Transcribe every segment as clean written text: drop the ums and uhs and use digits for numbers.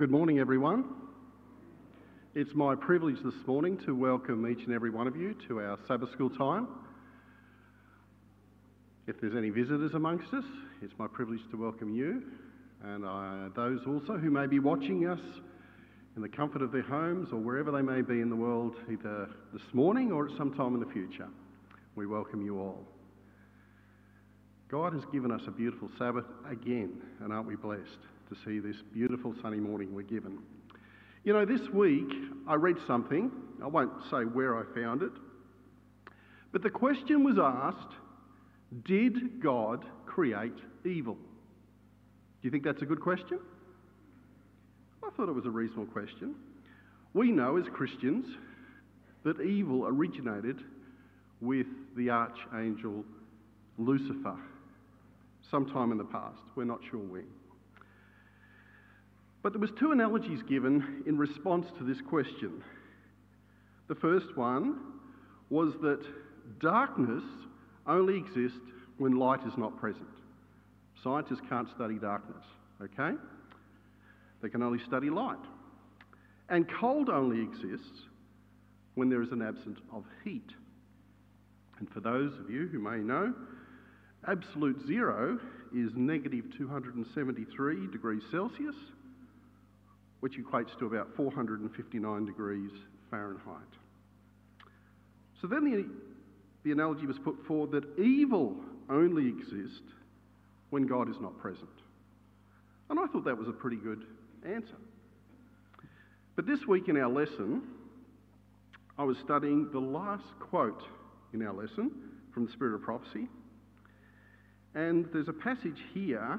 Well, good morning, everyone. It's my privilege this morning to welcome each and every one of you to our Sabbath school time. If there's any visitors amongst us, it's my privilege to welcome you and those also who may be watching us in the comfort of their homes or wherever they may be in the world, either this morning or at some time in the future. We welcome you all. God has given us a beautiful Sabbath again, and aren't we blessed to see this beautiful sunny morning we're given. You know, this week I read something, I won't say where I found it, but the question was asked, did God create evil? Do you think that's a good question? I thought it was a reasonable question. We know as Christians that evil originated with the archangel Lucifer sometime in the past. We're not sure when. But there was two analogies given in response to this question. The first one was that darkness only exists when light is not present. Scientists can't study darkness, okay? They can only study light. And cold only exists when there is an absence of heat. And for those of you who may know, absolute zero is negative 273 degrees Celsius, which equates to about 459 degrees Fahrenheit. So then the analogy was put forward that evil only exists when God is not present. And I thought that was a pretty good answer. But this week in our lesson, I was studying the last quote in our lesson from the Spirit of Prophecy. And there's a passage here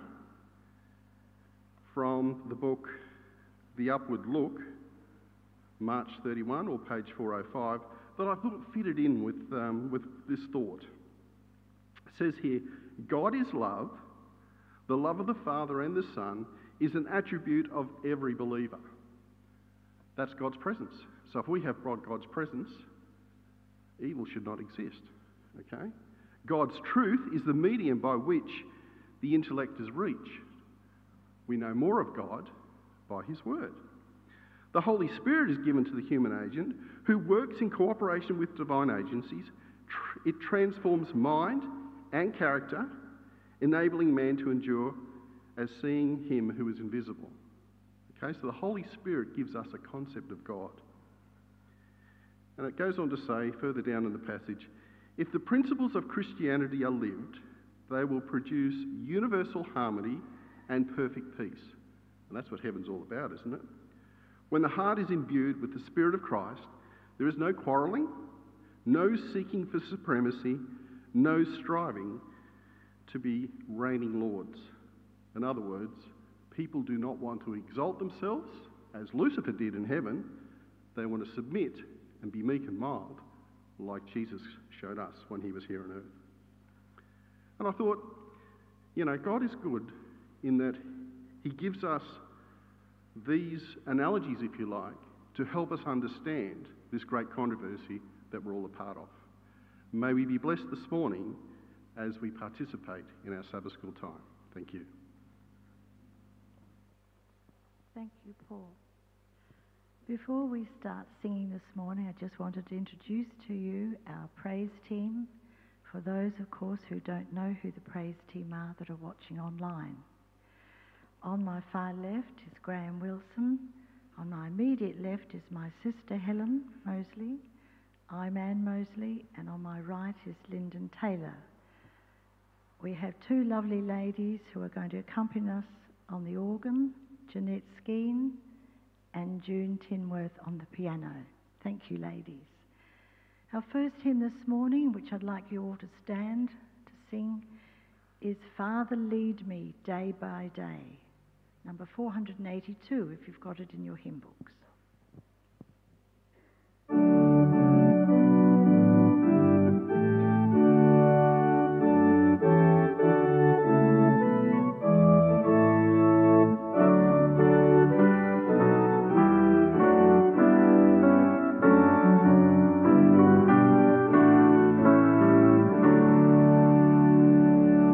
from the book The Upward Look, March 31, or page 405, that I thought fitted in with this thought. It says here, God is love. The love of the Father and the Son is an attribute of every believer. That's God's presence. So if we have God's presence, evil should not exist, okay? God's truth is the medium by which the intellect is reached. We know more of God by his word. The Holy Spirit is given to the human agent who works in cooperation with divine agencies. It transforms mind and character, enabling man to endure as seeing him who is invisible. Okay, so the Holy Spirit gives us a concept of God. And it goes on to say, further down in the passage, if the principles of Christianity are lived, they will produce universal harmony and perfect peace. And that's what heaven's all about, isn't it? When the heart is imbued with the Spirit of Christ, there is no quarrelling, no seeking for supremacy, no striving to be reigning lords. In other words, people do not want to exalt themselves, as Lucifer did in heaven. They want to submit and be meek and mild, like Jesus showed us when he was here on earth. And I thought, you know, God is good in that he gives us these analogies, if you like, to help us understand this great controversy that we're all a part of. May we be blessed this morning as we participate in our Sabbath school time. Thank you. Thank you, Paul. Before we start singing this morning, I just wanted to introduce to you our praise team, for those, of course, who don't know who the praise team are that are watching online. On my far left is Graham Wilson. On my immediate left is my sister Helen Mosley. I'm Anne Mosley, and on my right is Lyndon Taylor. We have two lovely ladies who are going to accompany us on the organ, Jeanette Skeen and June Tinworth on the piano. Thank you, ladies. Our first hymn this morning, which I'd like you all to stand to sing, is Father Lead Me Day by Day, number 482, if you've got it in your hymn books.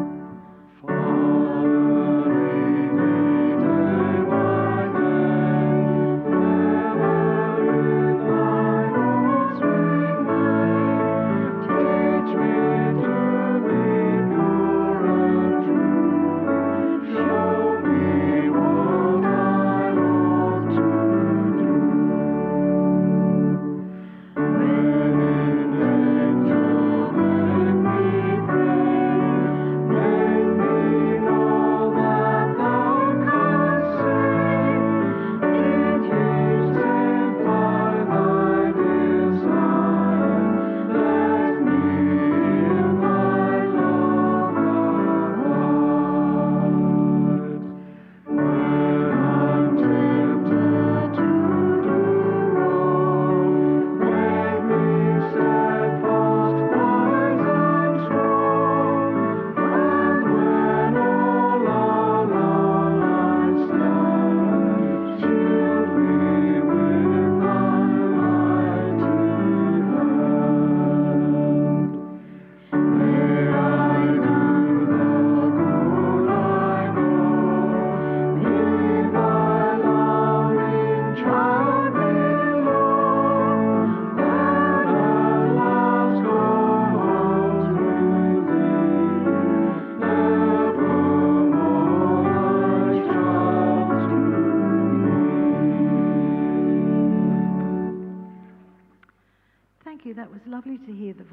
Father, lead me day by day.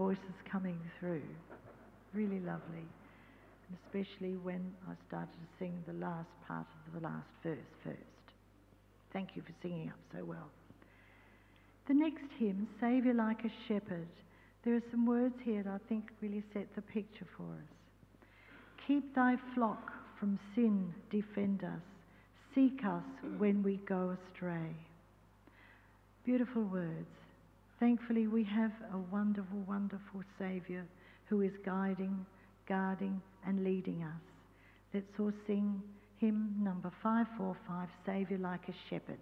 voices coming through. Really lovely. And especially when I started to sing the last part of the last verse first. Thank you for singing up so well. The next hymn, Saviour Like a Shepherd, there are some words here that I think really set the picture for us. Keep thy flock from sin, defend us, seek us when we go astray. Beautiful words. Thankfully we have a wonderful, wonderful Saviour who is guiding, guarding and leading us. Let's all sing hymn number 545, Saviour Like a Shepherd.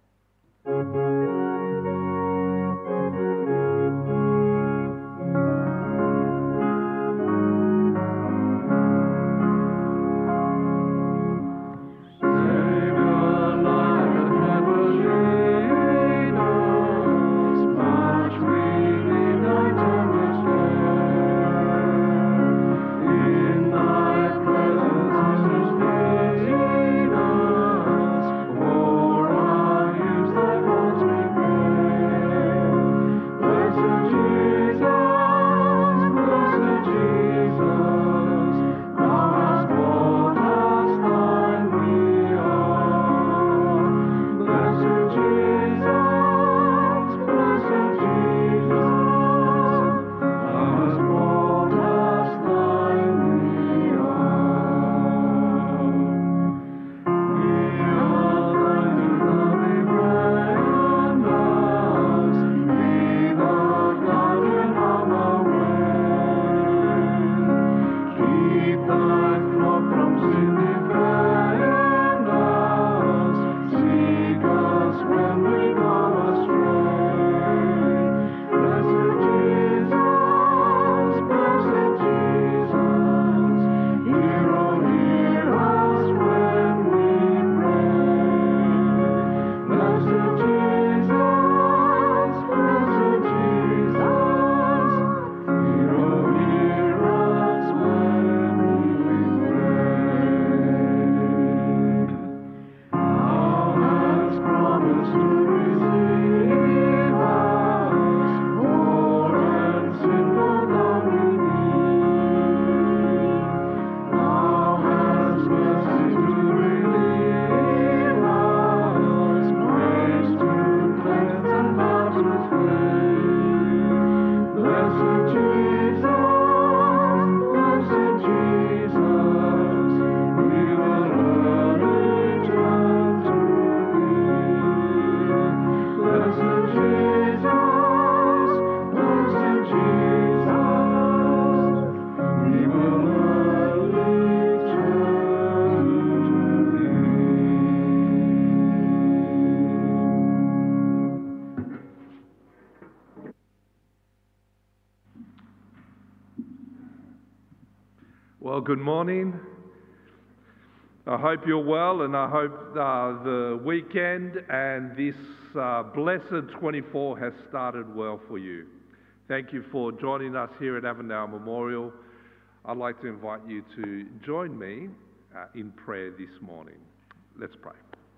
Well, good morning. I hope you're well, and I hope the weekend and this blessed 24 has started well for you. Thank you for joining us here at Avondale Memorial. I'd like to invite you to join me in prayer this morning. Let's pray.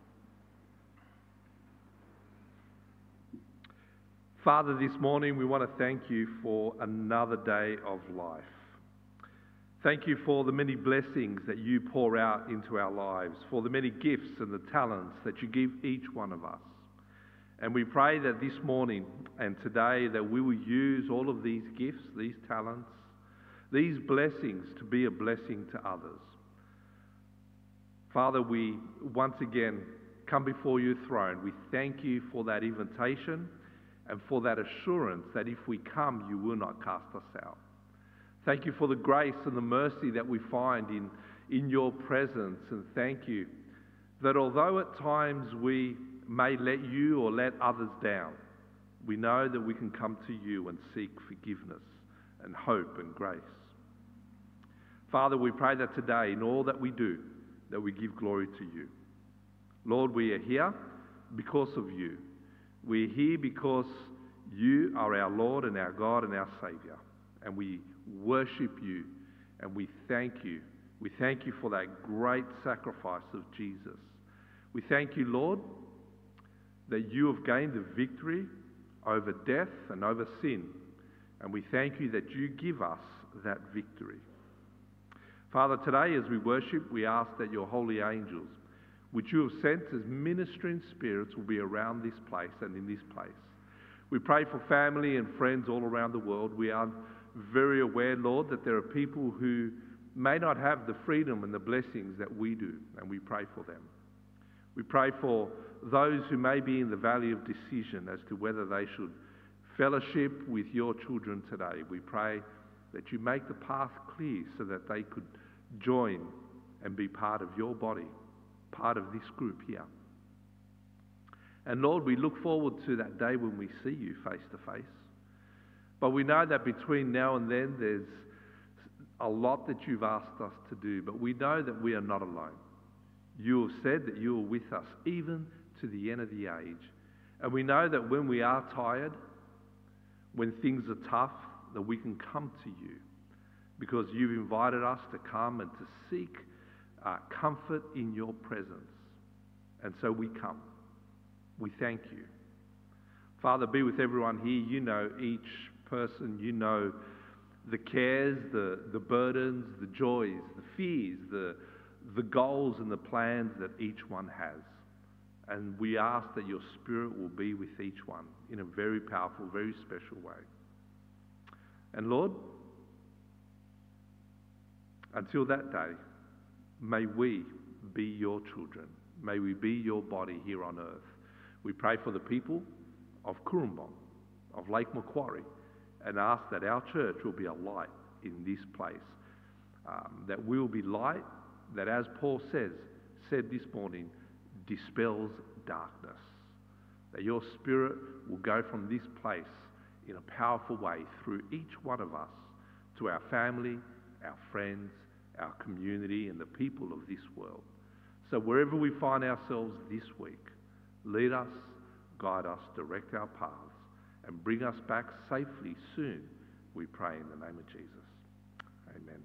Father, this morning we want to thank you for another day of life. Thank you for the many blessings that you pour out into our lives, for the many gifts and the talents that you give each one of us. And we pray that this morning and today that we will use all of these gifts, these talents, these blessings to be a blessing to others. Father, we once again come before your throne. We thank you for that invitation and for that assurance that if we come, you will not cast us out. Thank you for the grace and the mercy that we find in your presence. And thank you that although at times we may let you or let others down, we know that we can come to you and seek forgiveness and hope and grace. Father, we pray that today in all that we do, that we give glory to you. Lord, we are here because of you. We're here because you are our Lord and our God and our Saviour. And we worship you and we thank you. We thank you for that great sacrifice of Jesus. We thank you, Lord, that you have gained the victory over death and over sin And we thank you that you give us that victory. Father, today as we worship, we ask that your holy angels, which you have sent as ministering spirits, will be around this place and in this place. We pray for family and friends all around the world. We are very aware, Lord, that there are people who may not have the freedom and the blessings that we do, and we pray for them. We pray for those who may be in the valley of decision as to whether they should fellowship with your children today. We pray that you make the path clear so that they could join and be part of your body, part of this group here. And Lord, we look forward to that day when we see you face to face. But we know that between now and then there's a lot that you've asked us to do, but we know that we are not alone. You have said that you are with us even to the end of the age. And we know that when we are tired, when things are tough, that we can come to you because you've invited us to come and to seek comfort in your presence. And so we come. We thank you. Father, be with everyone here. You know each person. You know the cares, the burdens, the joys, the fears, the goals and the plans that each one has. And we ask that your Spirit will be with each one in a very powerful, very special way. And Lord, until that day, may we be your children. May we be your body here on earth. We pray for the people of Kurumbong, of Lake Macquarie, and ask that our church will be a light in this place. That we will be light that, as Paul said this morning, dispels darkness. That your Spirit will go from this place in a powerful way through each one of us to our family, our friends, our community, and the people of this world. So wherever we find ourselves this week, lead us, guide us, direct our paths, and bring us back safely soon, we pray in the name of Jesus. Amen.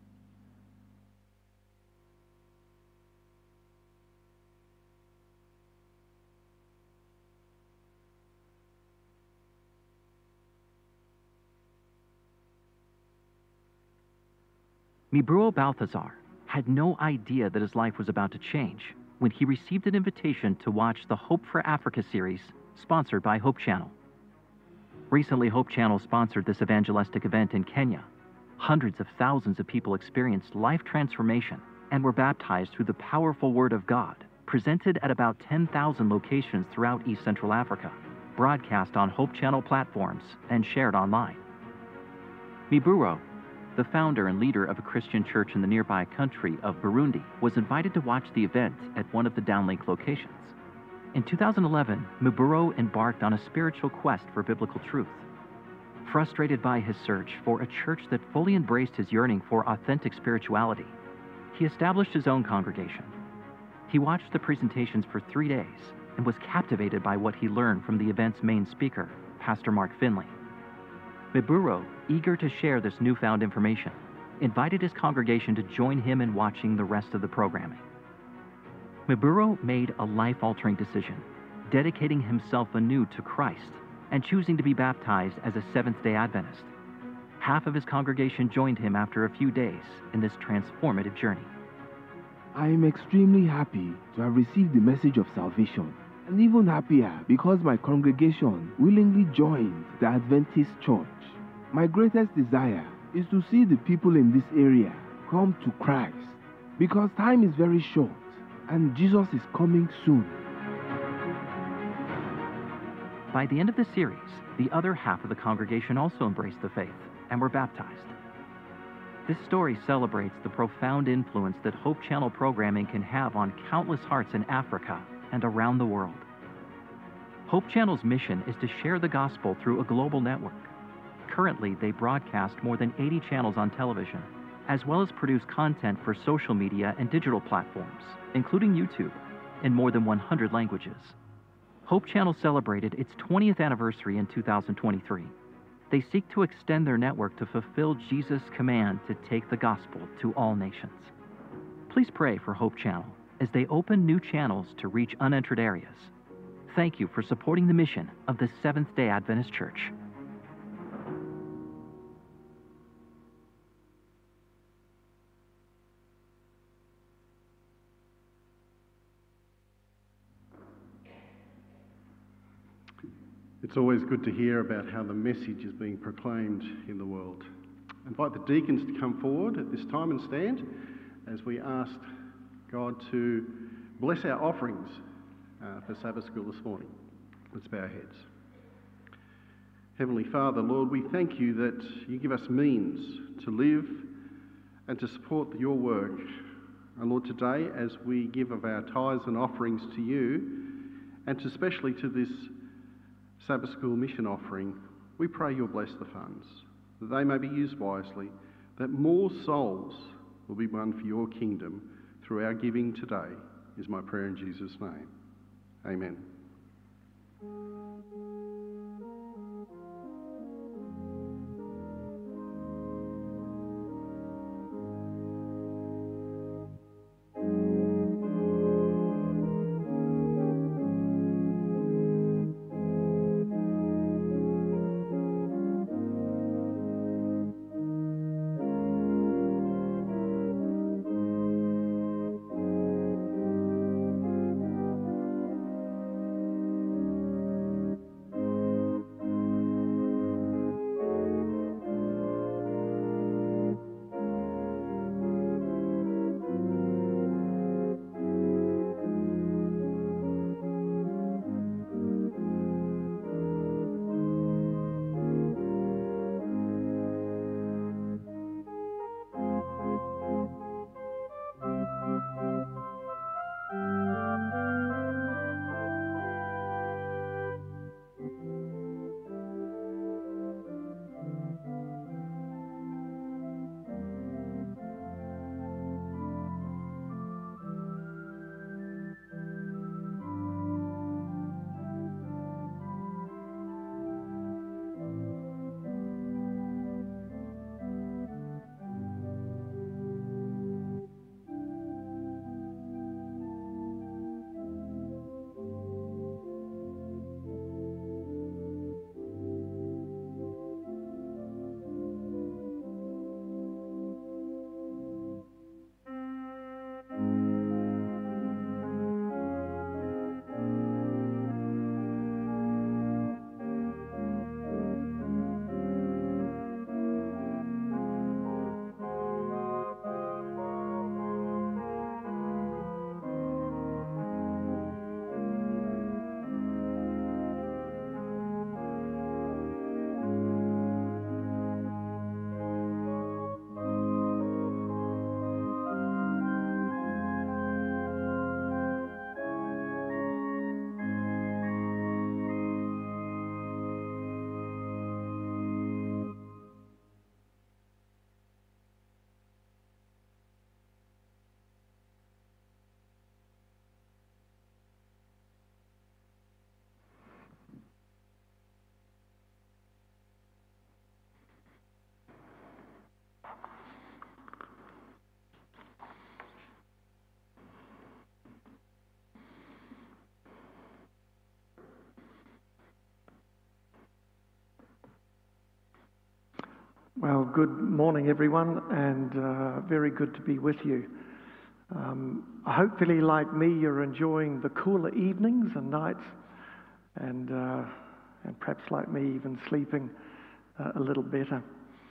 Mibruo Balthazar had no idea that his life was about to change when he received an invitation to watch the Hope for Africa series sponsored by Hope Channel. Recently, Hope Channel sponsored this evangelistic event in Kenya. Hundreds of thousands of people experienced life transformation and were baptized through the powerful Word of God, presented at about 10,000 locations throughout East Central Africa, broadcast on Hope Channel platforms, and shared online. Miburo, the founder and leader of a Christian church in the nearby country of Burundi, was invited to watch the event at one of the downlink locations. In 2011, Miburo embarked on a spiritual quest for biblical truth. Frustrated by his search for a church that fully embraced his yearning for authentic spirituality, he established his own congregation. He watched the presentations for 3 days and was captivated by what he learned from the event's main speaker, Pastor Mark Finley. Miburo, eager to share this newfound information, invited his congregation to join him in watching the rest of the programming. Miburo made a life-altering decision, dedicating himself anew to Christ and choosing to be baptized as a Seventh-day Adventist. Half of his congregation joined him after a few days in this transformative journey. I am extremely happy to have received the message of salvation, and even happier because my congregation willingly joined the Adventist church. My greatest desire is to see the people in this area come to Christ, because time is very short and Jesus is coming soon. By the end of the series, the other half of the congregation also embraced the faith and were baptized. This story celebrates the profound influence that Hope Channel programming can have on countless hearts in Africa and around the world. Hope Channel's mission is to share the gospel through a global network. Currently, they broadcast more than 80 channels on television, as well as produce content for social media and digital platforms, including YouTube, in more than 100 languages. Hope Channel celebrated its 20th anniversary in 2023. They seek to extend their network to fulfill Jesus' command to take the gospel to all nations. Please pray for Hope Channel as they open new channels to reach unentered areas. Thank you for supporting the mission of the Seventh-day Adventist Church. It's always good to hear about how the message is being proclaimed in the world. I invite the deacons to come forward at this time and stand as we ask God to bless our offerings for Sabbath school this morning. Let's bow our heads. Heavenly Father, Lord, we thank you that you give us means to live and to support your work. And Lord, today as we give of our tithes and offerings to you, and especially to this Sabbath school mission offering, we pray you'll bless the funds, that they may be used wisely, that more souls will be won for your kingdom through our giving today, is my prayer in Jesus' name. Amen. Well, good morning, everyone, and very good to be with you. Hopefully, like me, you're enjoying the cooler evenings and nights, and perhaps like me, even sleeping a little better.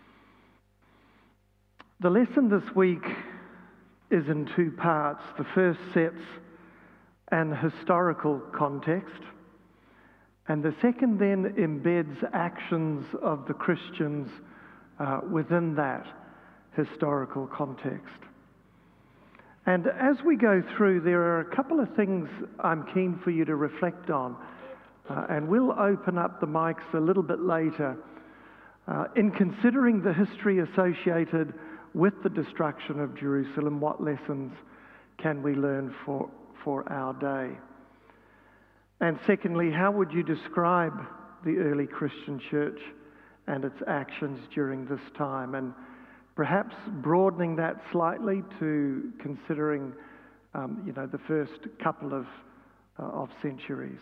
The lesson this week is in two parts. The first sets an historical context, and the second then embeds actions of the Christians within that historical context. And as we go through, there are a couple of things I'm keen for you to reflect on, and we'll open up the mics a little bit later. In considering the history associated with the destruction of Jerusalem, what lessons can we learn for our day? And secondly, how would you describe the early Christian church and its actions during this time, and perhaps broadening that slightly to considering, the first couple of centuries.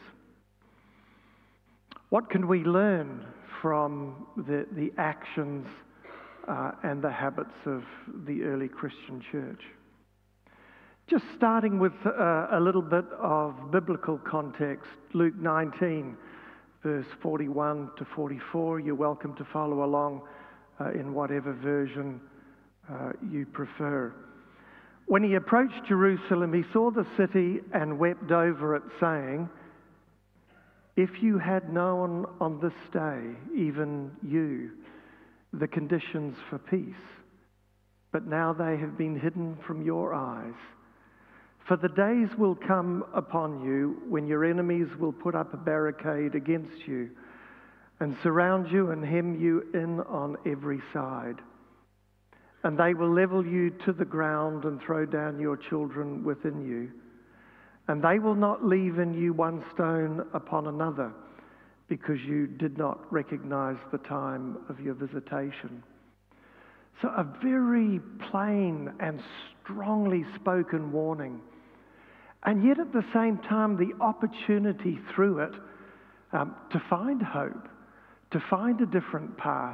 What can we learn from the actions and the habits of the early Christian church? Just starting with a little bit of biblical context, Luke 19, verse 41 to 44. You're welcome to follow along in whatever version you prefer. When he approached Jerusalem, he saw the city and wept over it, saying, "If you had known on this day, even you, the conditions for peace, but now they have been hidden from your eyes. For the days will come upon you when your enemies will put up a barricade against you and surround you and hem you in on every side. And they will level you to the ground and throw down your children within you. And they will not leave in you one stone upon another, because you did not recognize the time of your visitation." So a very plain and strongly spoken warning. And yet at the same time, the opportunity through it to find hope, to find a different path.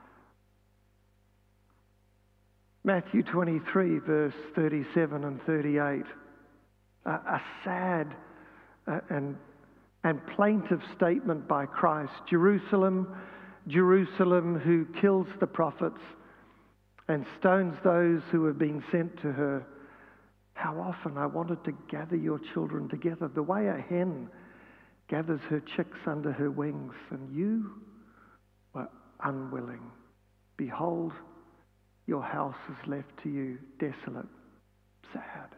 Matthew 23, verse 37 and 38. A sad and plaintive statement by Christ. "Jerusalem, Jerusalem, who kills the prophets and stones those who have been sent to her. How often I wanted to gather your children together, the way a hen gathers her chicks under her wings, and you were unwilling. Behold, your house is left to you desolate." Sad.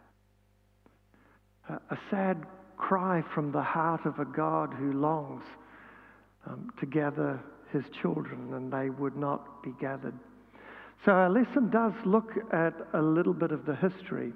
A sad cry from the heart of a God who longs to gather his children, and they would not be gathered. So our lesson does look at a little bit of the history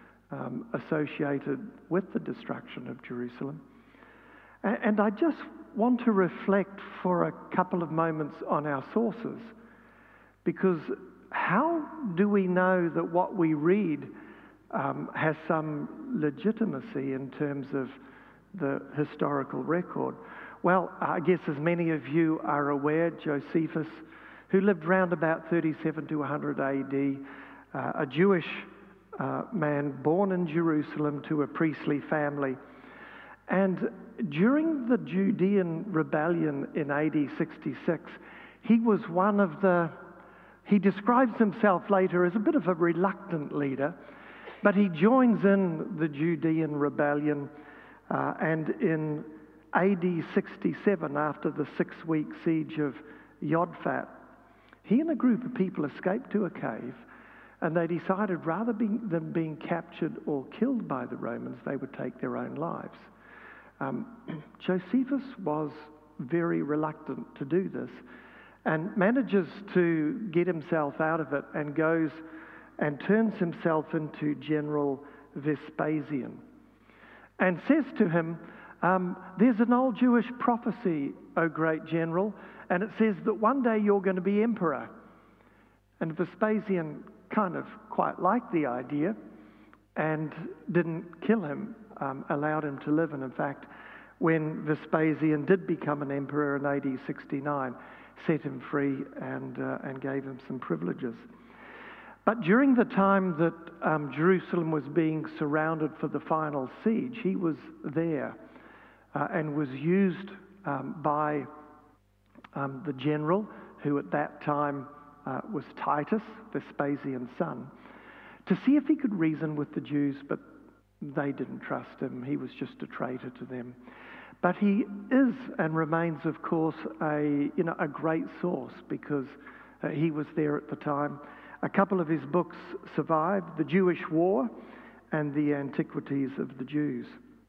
associated with the destruction of Jerusalem. And I just want to reflect for a couple of moments on our sources, because how do we know that what we read has some legitimacy in terms of the historical record? Well, I guess as many of you are aware, Josephus, who lived round about 37 to 100 AD, a Jewish man born in Jerusalem to a priestly family. And during the Judean rebellion in AD 66, he was one of he describes himself later as a bit of a reluctant leader, but he joins in the Judean rebellion, and in AD 67, after the 6-week siege of Yodfat, he and a group of people escaped to a cave, and they decided rather than being captured or killed by the Romans, they would take their own lives. Josephus was very reluctant to do this and manages to get himself out of it, and goes and turns himself into General Vespasian and says to him, "There's an old Jewish prophecy, O great general, and it says that one day you're going to be emperor." And Vespasian kind of quite liked the idea and didn't kill him, allowed him to live. And in fact, when Vespasian did become an emperor in AD 69, set him free and gave him some privileges. But during the time that Jerusalem was being surrounded for the final siege, he was there and was used by the general, who at that time was Titus, Vespasian's son, to see if he could reason with the Jews, but they didn't trust him. He was just a traitor to them. But he is and remains, of course, a great source, because he was there at the time. A couple of his books survived: The Jewish War and The Antiquities of the Jews.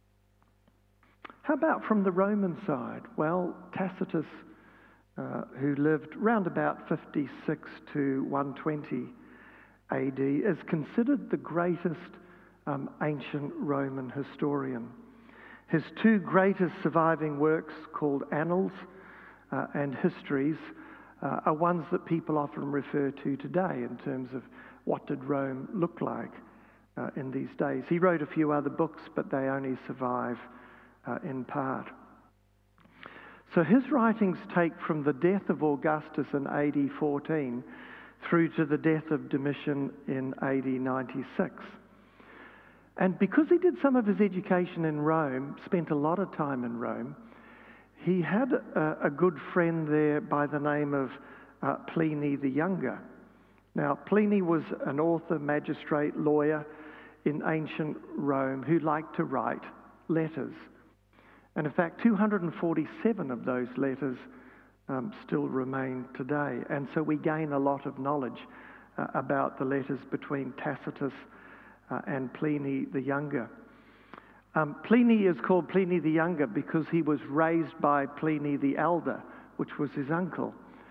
How about from the Roman side? Well, Tacitus, who lived round about 56 to 120 AD, is considered the greatest ancient Roman historian. His two greatest surviving works, called Annals and Histories, are ones that people often refer to today in terms of what did Rome look like in these days. He wrote a few other books, but they only survive in part. So his writings take from the death of Augustus in AD 14 through to the death of Domitian in AD 96. And because he did some of his education in Rome, spent a lot of time in Rome, he had a good friend there by the name of Pliny the Younger. Now, Pliny was an author, magistrate, lawyer in ancient Rome who liked to write letters. And in fact, 247 of those letters still remain today. And so we gain a lot of knowledge about the letters between Tacitus and Pliny the Younger. Pliny is called Pliny the Younger because he was raised by Pliny the Elder, which was his uncle.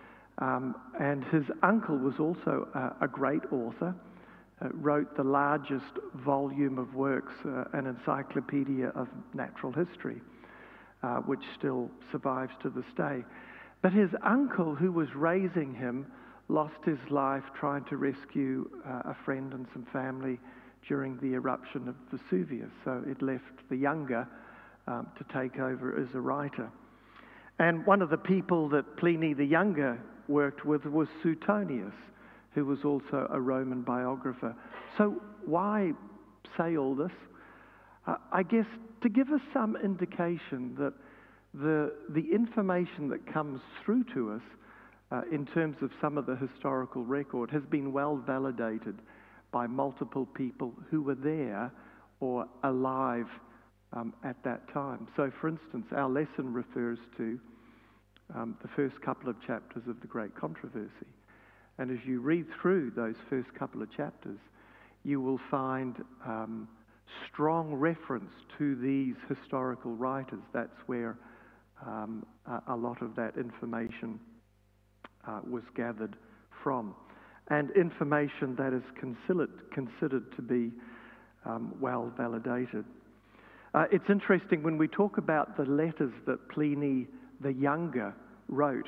And his uncle was also a great author, wrote the largest volume of works, an encyclopedia of natural history, which still survives to this day. But his uncle, who was raising him, lost his life trying to rescue a friend and some family during the eruption of Vesuvius. So it left the Younger to take over as a writer. And one of the people that Pliny the Younger worked with was Suetonius, who was also a Roman biographer. So why say all this? I guess to give us some indication that the information that comes through to us in terms of some of the historical record has been well validated by multiple people who were there or alive at that time. So, for instance, our lesson refers to the first couple of chapters of the Great Controversy. And as you read through those first couple of chapters, you will find strong reference to these historical writers. That's where a lot of that information was gathered from. And information that is considered to be well validated. It's interesting when we talk about the letters that Pliny the Younger wrote.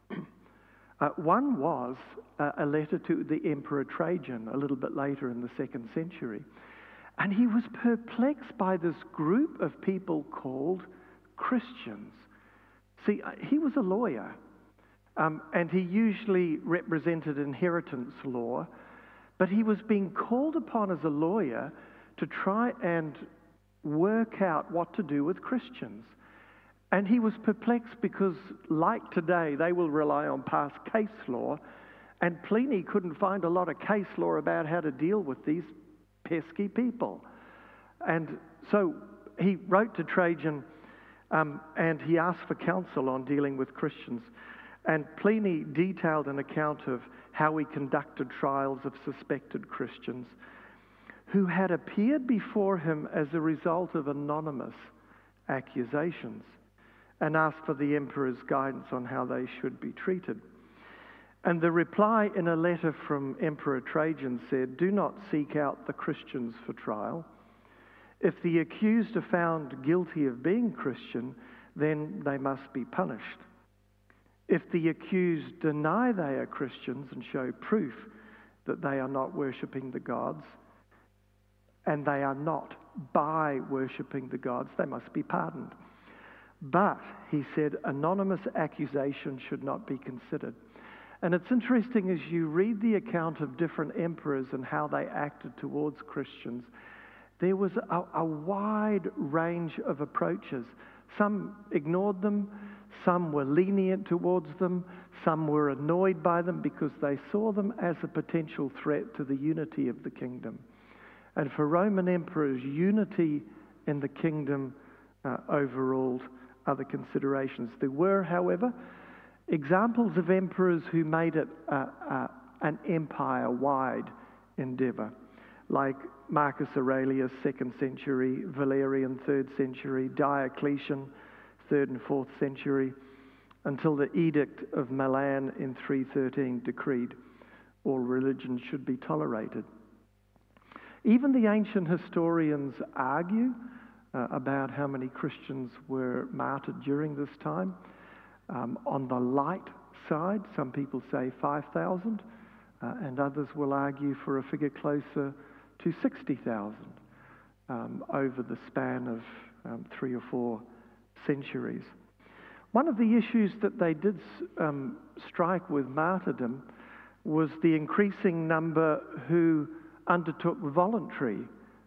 One was a letter to the Emperor Trajan a little bit later in the 2nd century. And he was perplexed by this group of people called Christians. See, he was a lawyer, and he usually represented inheritance law, but he was being called upon as a lawyer to try and work out what to do with Christians. And he was perplexed because, like today, they will rely on past case law, and Pliny couldn't find a lot of case law about how to deal with these pesky people. And so he wrote to Trajan, and he asked for counsel on dealing with Christians. And Pliny detailed an account of how he conducted trials of suspected Christians who had appeared before him as a result of anonymous accusations, and asked for the emperor's guidance on how they should be treated. And the reply in a letter from Emperor Trajan said, "Do not seek out the Christians for trial. If the accused are found guilty of being Christian, then they must be punished. If the accused deny they are Christians and show proof that they are not worshipping the gods, and they are not by worshipping the gods, they must be pardoned. But," he said, "anonymous accusation should not be considered." And it's interesting as you read the account of different emperors and how they acted towards Christians, there was a wide range of approaches. Some ignored them, some were lenient towards them, some were annoyed by them because they saw them as a potential threat to the unity of the kingdom. And for Roman emperors, unity in the kingdom overruled other considerations. There were, however, examples of emperors who made it an empire-wide endeavor, like Marcus Aurelius, 2nd century, Valerian, 3rd century, Diocletian, 3rd and 4th century, until the Edict of Milan in 313 decreed all religions should be tolerated. Even the ancient historians argue about how many Christians were martyred during this time. On the light side, some people say 5,000, and others will argue for a figure closer to 60,000 over the span of 3 or 4 centuries. One of the issues that they did strike with martyrdom was the increasing number who undertook voluntary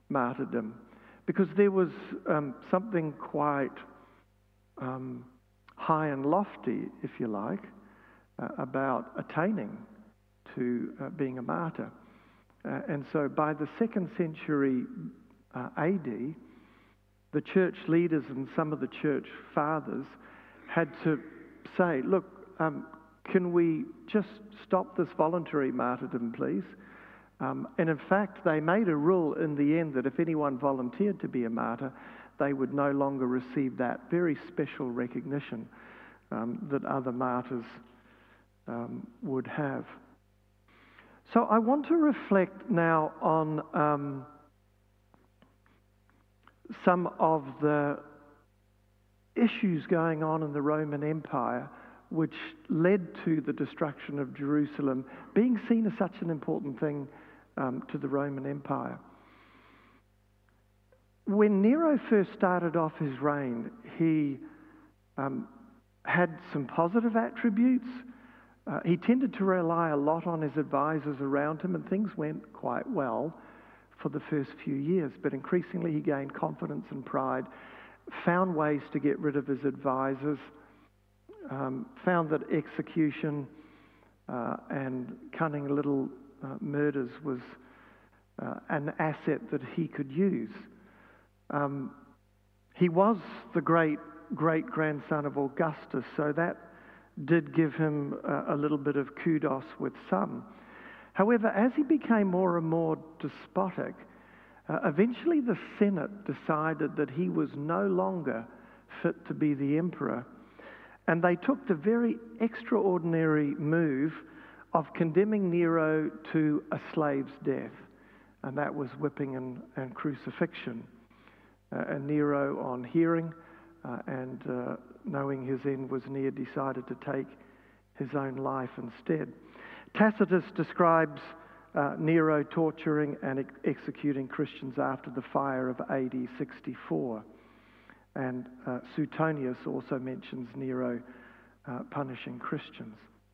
martyrdom, because there was something quite high and lofty, if you like, about attaining to being a martyr. And so by the 2nd century AD, the church leaders and some of the church fathers had to say, look, can we just stop this voluntary martyrdom, please? And in fact, they made a rule in the end that if anyone volunteered to be a martyr, they would no longer receive that very special recognition that other martyrs would have. So I want to reflect now on some of the issues going on in the Roman Empire which led to the destruction of Jerusalem being seen as such an important thing to the Roman Empire. When Nero first started off his reign, he had some positive attributes. He tended to rely a lot on his advisors around him, and things went quite well for the first few years. But increasingly he gained confidence and pride, found ways to get rid of his advisors, found that execution and cunning little murders was an asset that he could use. He was the great-grandson of Augustus, so that did give him a little bit of kudos with some. However, as he became more and more despotic, eventually the Senate decided that he was no longer fit to be the emperor, and they took the very extraordinary move of condemning Nero to a slave's death, and that was whipping and crucifixion. And Nero, on hearing and knowing his end was near, decided to take his own life instead. Tacitus describes Nero torturing and executing Christians after the fire of AD 64. And Suetonius also mentions Nero punishing Christians.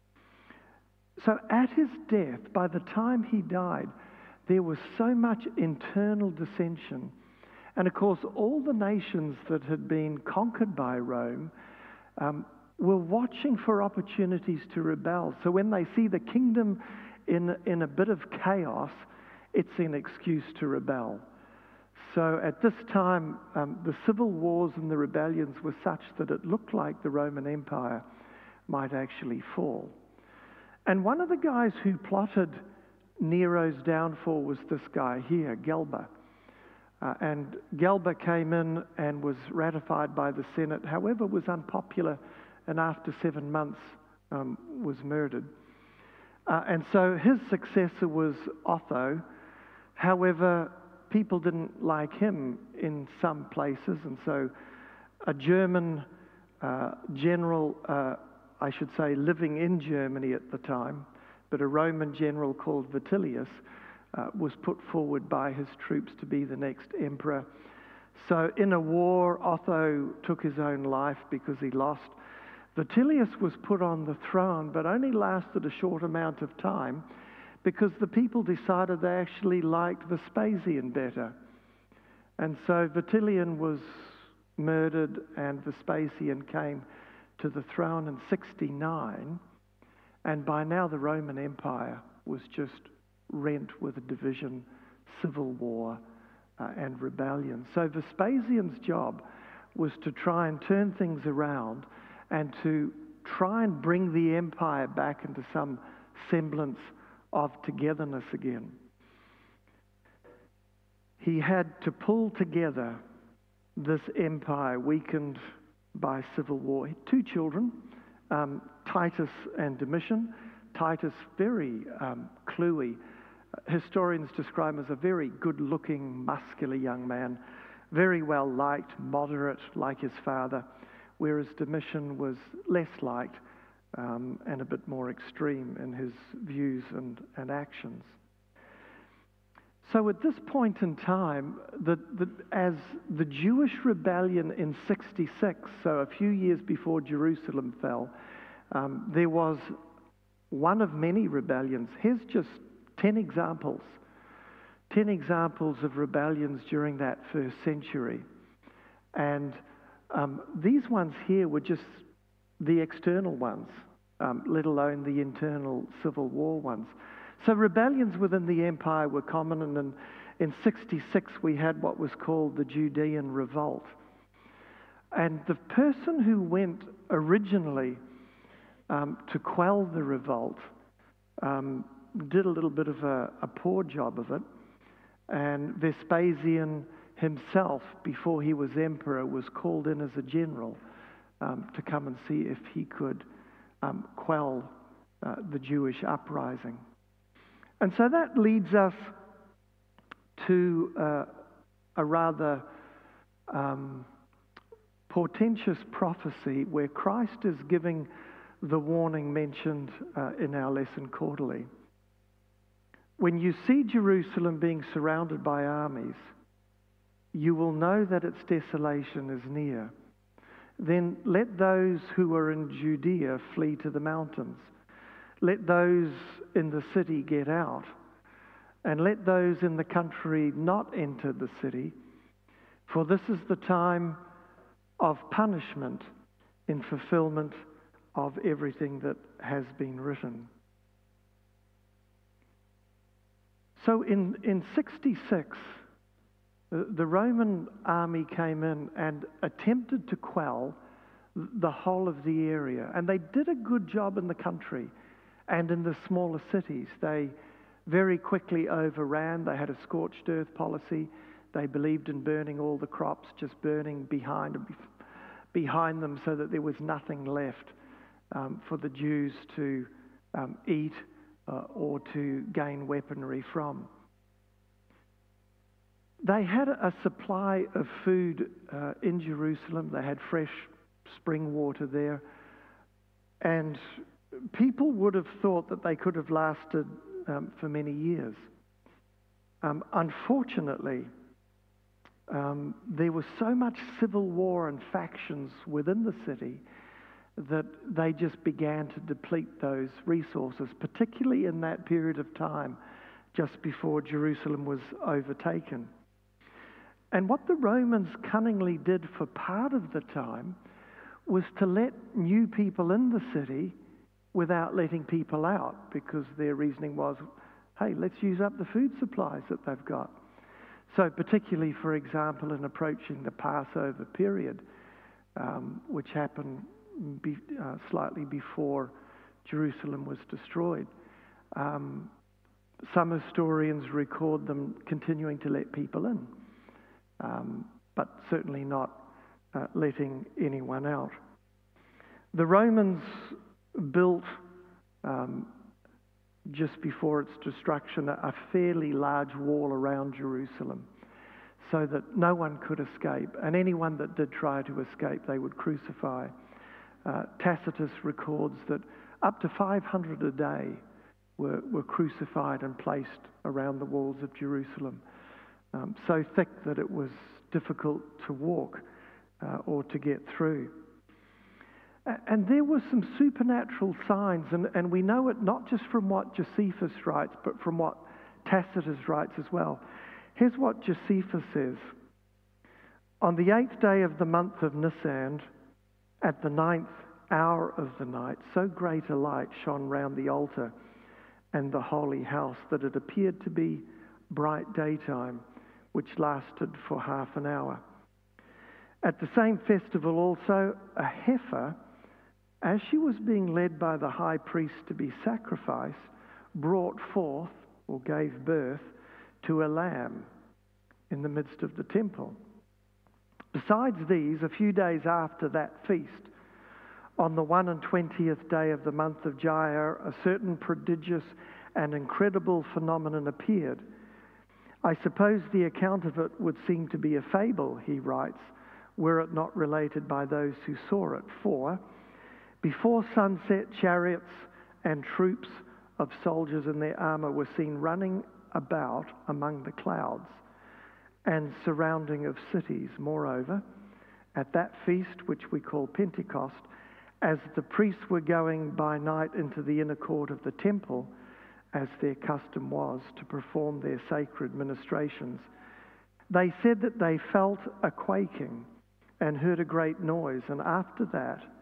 So at his death, by the time he died, there was so much internal dissension. And of course, all the nations that had been conquered by Rome were watching for opportunities to rebel. So when they see the kingdom in a bit of chaos, it's an excuse to rebel. So at this time, the civil wars and the rebellions were such that it looked like the Roman Empire might actually fall. And one of the guys who plotted Nero's downfall was this guy here, Galba. And Galba came in and was ratified by the Senate, however, was unpopular, and after 7 months was murdered. And so his successor was Otho. However, people didn't like him in some places, and so a German general, I should say living in Germany at the time, but a Roman general called Vitellius, was put forward by his troops to be the next emperor. So in a war, Otho took his own life because he lost. Vitellius was put on the throne, but only lasted a short amount of time because the people decided they actually liked Vespasian better. And so Vitellian was murdered and Vespasian came to the throne in 69. And by now the Roman Empire was just rent with a division, civil war, and rebellion. So Vespasian's job was to try and turn things around and to try and bring the empire back into some semblance of togetherness again. He had to pull together this empire weakened by civil war. He had 2 children, Titus and Domitian. Titus, very cluey. Historians describe him as a very good-looking, muscular young man, very well liked, moderate, like his father, whereas Domitian was less liked and a bit more extreme in his views and actions. So at this point in time, as the Jewish rebellion in 66, so a few years before Jerusalem fell, there was one of many rebellions. Here's just 10 examples of rebellions during that first century. And these ones here were just the external ones, let alone the internal civil war ones. So rebellions within the empire were common, and in 66 we had what was called the Judean Revolt. And the person who went originally to quell the revolt did a little bit of a poor job of it. And Vespasian himself, before he was emperor, was called in as a general to come and see if he could quell the Jewish uprising. And so that leads us to a rather portentous prophecy where Christ is giving the warning mentioned in our lesson quarterly. When you see Jerusalem being surrounded by armies, you will know that its desolation is near. Then let those who are in Judea flee to the mountains. Let those in the city get out, and let those in the country not enter the city, for this is the time of punishment in fulfillment of everything that has been written. So in 66, the Roman army came in and attempted to quell the whole of the area. And they did a good job in the country and in the smaller cities. They very quickly overran. They had a scorched earth policy. They believed in burning all the crops, just burning behind them so that there was nothing left for the Jews to eat or to gain weaponry from. They had a supply of food in Jerusalem. They had fresh spring water there. And people would have thought that they could have lasted for many years. Unfortunately, there was so much civil war and factions within the city that they just began to deplete those resources, particularly in that period of time just before Jerusalem was overtaken. And what the Romans cunningly did for part of the time was to let new people in the city without letting people out, because their reasoning was, hey, let's use up the food supplies that they've got. So particularly, for example, in approaching the Passover period, which happened slightly before Jerusalem was destroyed, some historians record them continuing to let people in, but certainly not letting anyone out. The Romans built, just before its destruction, a fairly large wall around Jerusalem so that no one could escape, and anyone that did try to escape they would crucify. Tacitus records that up to 500 a day were crucified and placed around the walls of Jerusalem, so thick that it was difficult to walk or to get through. And there were some supernatural signs, and we know it not just from what Josephus writes, but from what Tacitus writes as well. Here's what Josephus says. On the 8th day of the month of Nisan, at the 9th hour of the night, so great a light shone round the altar and the holy house that it appeared to be bright daytime, which lasted for half an hour. At the same festival also, a heifer, as she was being led by the high priest to be sacrificed, brought forth, or gave birth, to a lamb in the midst of the temple. Besides these, a few days after that feast, on the 21st day of the month of Jair, a certain prodigious and incredible phenomenon appeared. I suppose the account of it would seem to be a fable, he writes, were it not related by those who saw it. For before sunset, chariots and troops of soldiers in their armor were seen running about among the clouds and surrounding of cities. Moreover, at that feast, which we call Pentecost, as the priests were going by night into the inner court of the temple, as their custom was, to perform their sacred ministrations, they said that they felt a quaking and heard a great noise, and after that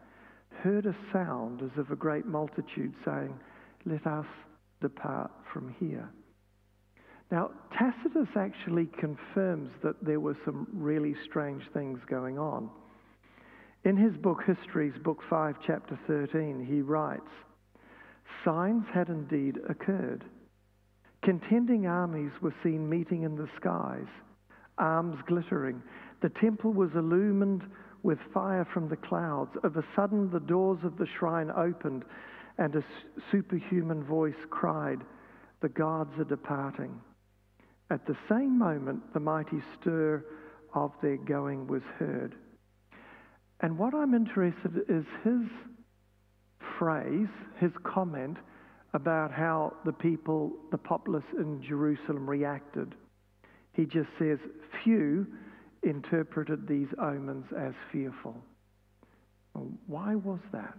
heard a sound as of a great multitude saying, "Let us depart from here." Now, Tacitus actually confirms that there were some really strange things going on. In his book Histories, Book 5, Chapter 13, he writes, "Signs had indeed occurred. Contending armies were seen meeting in the skies, arms glittering. The temple was illumined with fire from the clouds. Of a sudden, the doors of the shrine opened, and a superhuman voice cried, 'The gods are departing.' At the same moment, the mighty stir of their going was heard." And what I'm interested in is his phrase, his comment about how the people, the populace in Jerusalem reacted. He just says, "Few interpreted these omens as fearful." Well, why was that?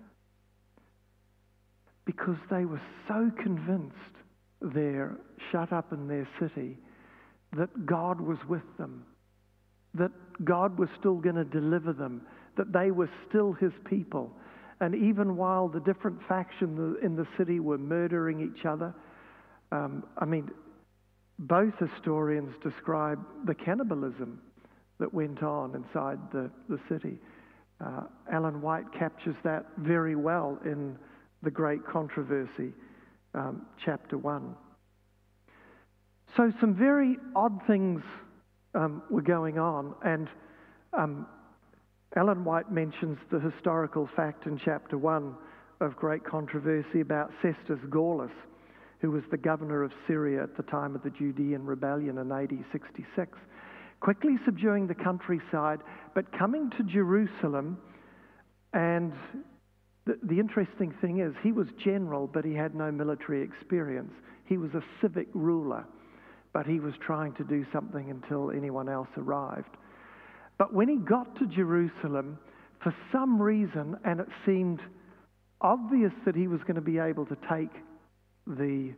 Because they were so convinced there, shut up in their city, that God was with them, that God was still going to deliver them, that they were still his people. And even while the different factions in the city were murdering each other, both historians describe the cannibalism that went on inside the city. Ellen White captures that very well in The Great Controversy, chapter 1. So some very odd things were going on, and Ellen White mentions the historical fact in chapter 1 of Great Controversy about Cestus Gallus, who was the governor of Syria at the time of the Judean rebellion in AD 66, quickly subduing the countryside, but coming to Jerusalem. And the interesting thing is, he was general, but he had no military experience. He was a civic ruler, but he was trying to do something until anyone else arrived. But when he got to Jerusalem, for some reason, and it seemed obvious that he was going to be able to take the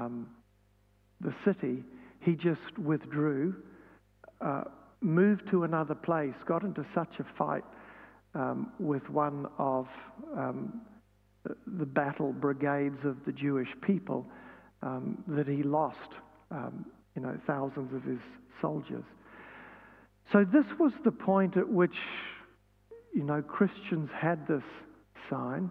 city, he just withdrew, moved to another place, got into such a fight with one of the battle brigades of the Jewish people that he lost thousands of his soldiers. So this was the point at which, Christians had this sign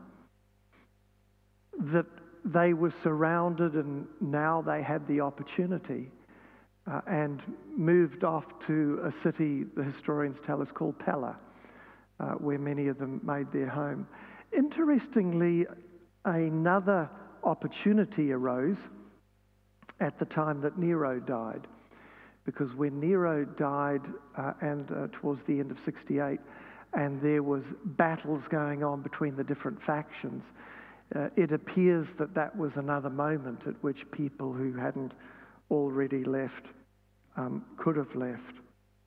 that they were surrounded, and now they had the opportunity and moved off to a city the historians tell us called Pella, where many of them made their home. Interestingly, another opportunity arose at the time that Nero died, because when Nero died towards the end of 68, and there was battles going on between the different factions, it appears that was another moment at which people who hadn't already left could have left.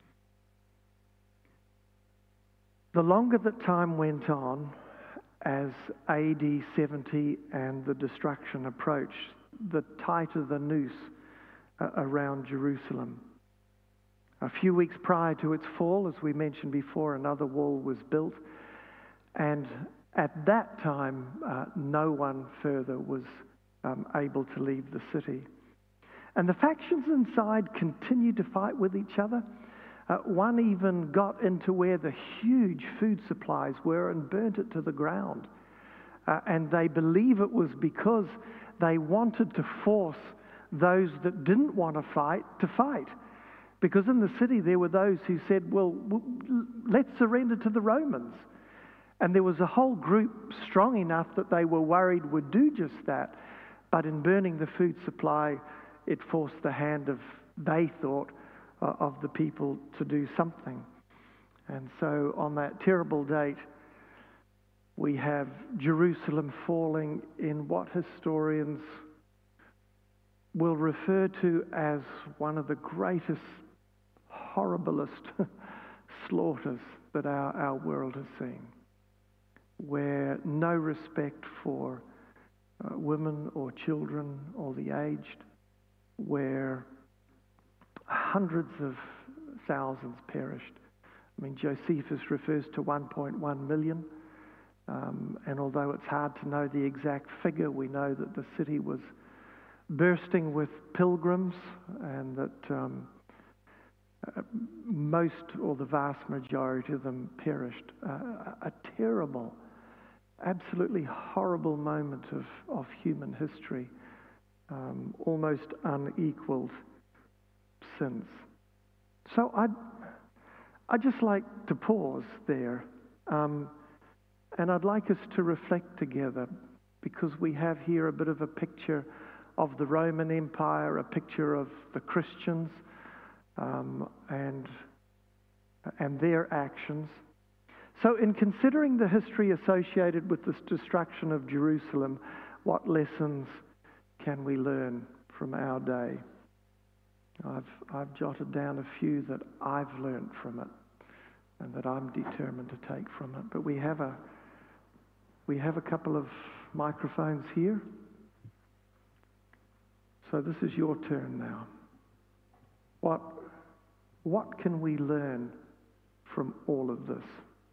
The longer that time went on, as AD 70 and the destruction approached, the tighter the noose around Jerusalem. A few weeks prior to its fall, as we mentioned before, another wall was built, and at that time, no one further was able to leave the city. And the factions inside continued to fight with each other. One even got into where the huge food supplies were and burnt it to the ground. And they believe it was because they wanted to force those that didn't want to fight. Because in the city there were those who said, well, let's surrender to the Romans. And there was a whole group strong enough that they were worried would do just that. But in burning the food supply, it forced the hand of, they thought, of the people to do something. And so on that terrible date, we have Jerusalem falling in what historians will refer to as one of the greatest, horriblest slaughters that our world has seen, where no respect for women or children or the aged, where hundreds of thousands perished. I mean, Josephus refers to 1.1 million. And although it's hard to know the exact figure, we know that the city was bursting with pilgrims, and that most or the vast majority of them perished. A terrible, absolutely horrible moment of human history, almost unequaled since. So I'd just like to pause there, and I'd like us to reflect together, because we have here a bit of a picture of the Roman Empire, a picture of the Christians, and their actions. So in considering the history associated with the destruction of Jerusalem, what lessons can we learn from our day? I've jotted down a few that I've learned from it and that I'm determined to take from it. But we have a couple of microphones here. So this is your turn now. What can we learn from all of this?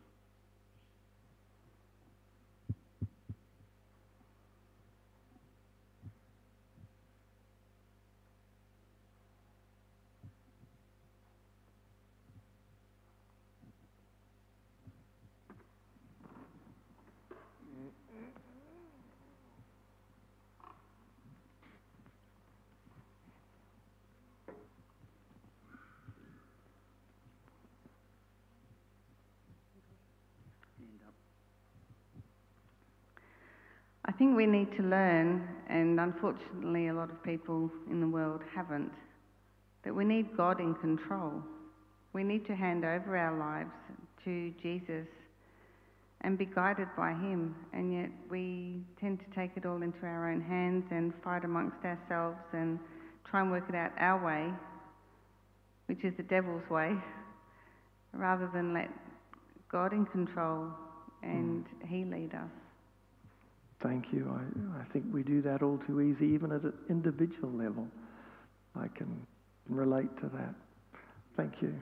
I think we need to learn, and unfortunately a lot of people in the world haven't, that we need God in control. We need to hand over our lives to Jesus and be guided by him, and yet we tend to take it all into our own hands and fight amongst ourselves and try and work it out our way, which is the devil's way, rather than let God in control and he lead us. Thank you. I think we do that all too easy, even at an individual level. I can relate to that. Thank you.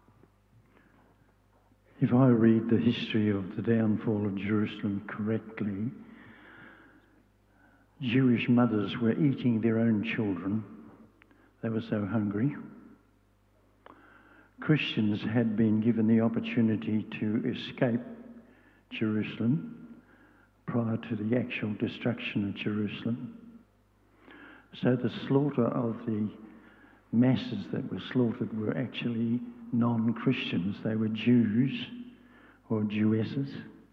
If I read the history of the downfall of Jerusalem correctly, Jewish mothers were eating their own children. They were so hungry. Christians had been given the opportunity to escape Jerusalem prior to the actual destruction of Jerusalem. So the slaughter of the masses that were slaughtered were actually non-Christians. They were Jews or Jewesses.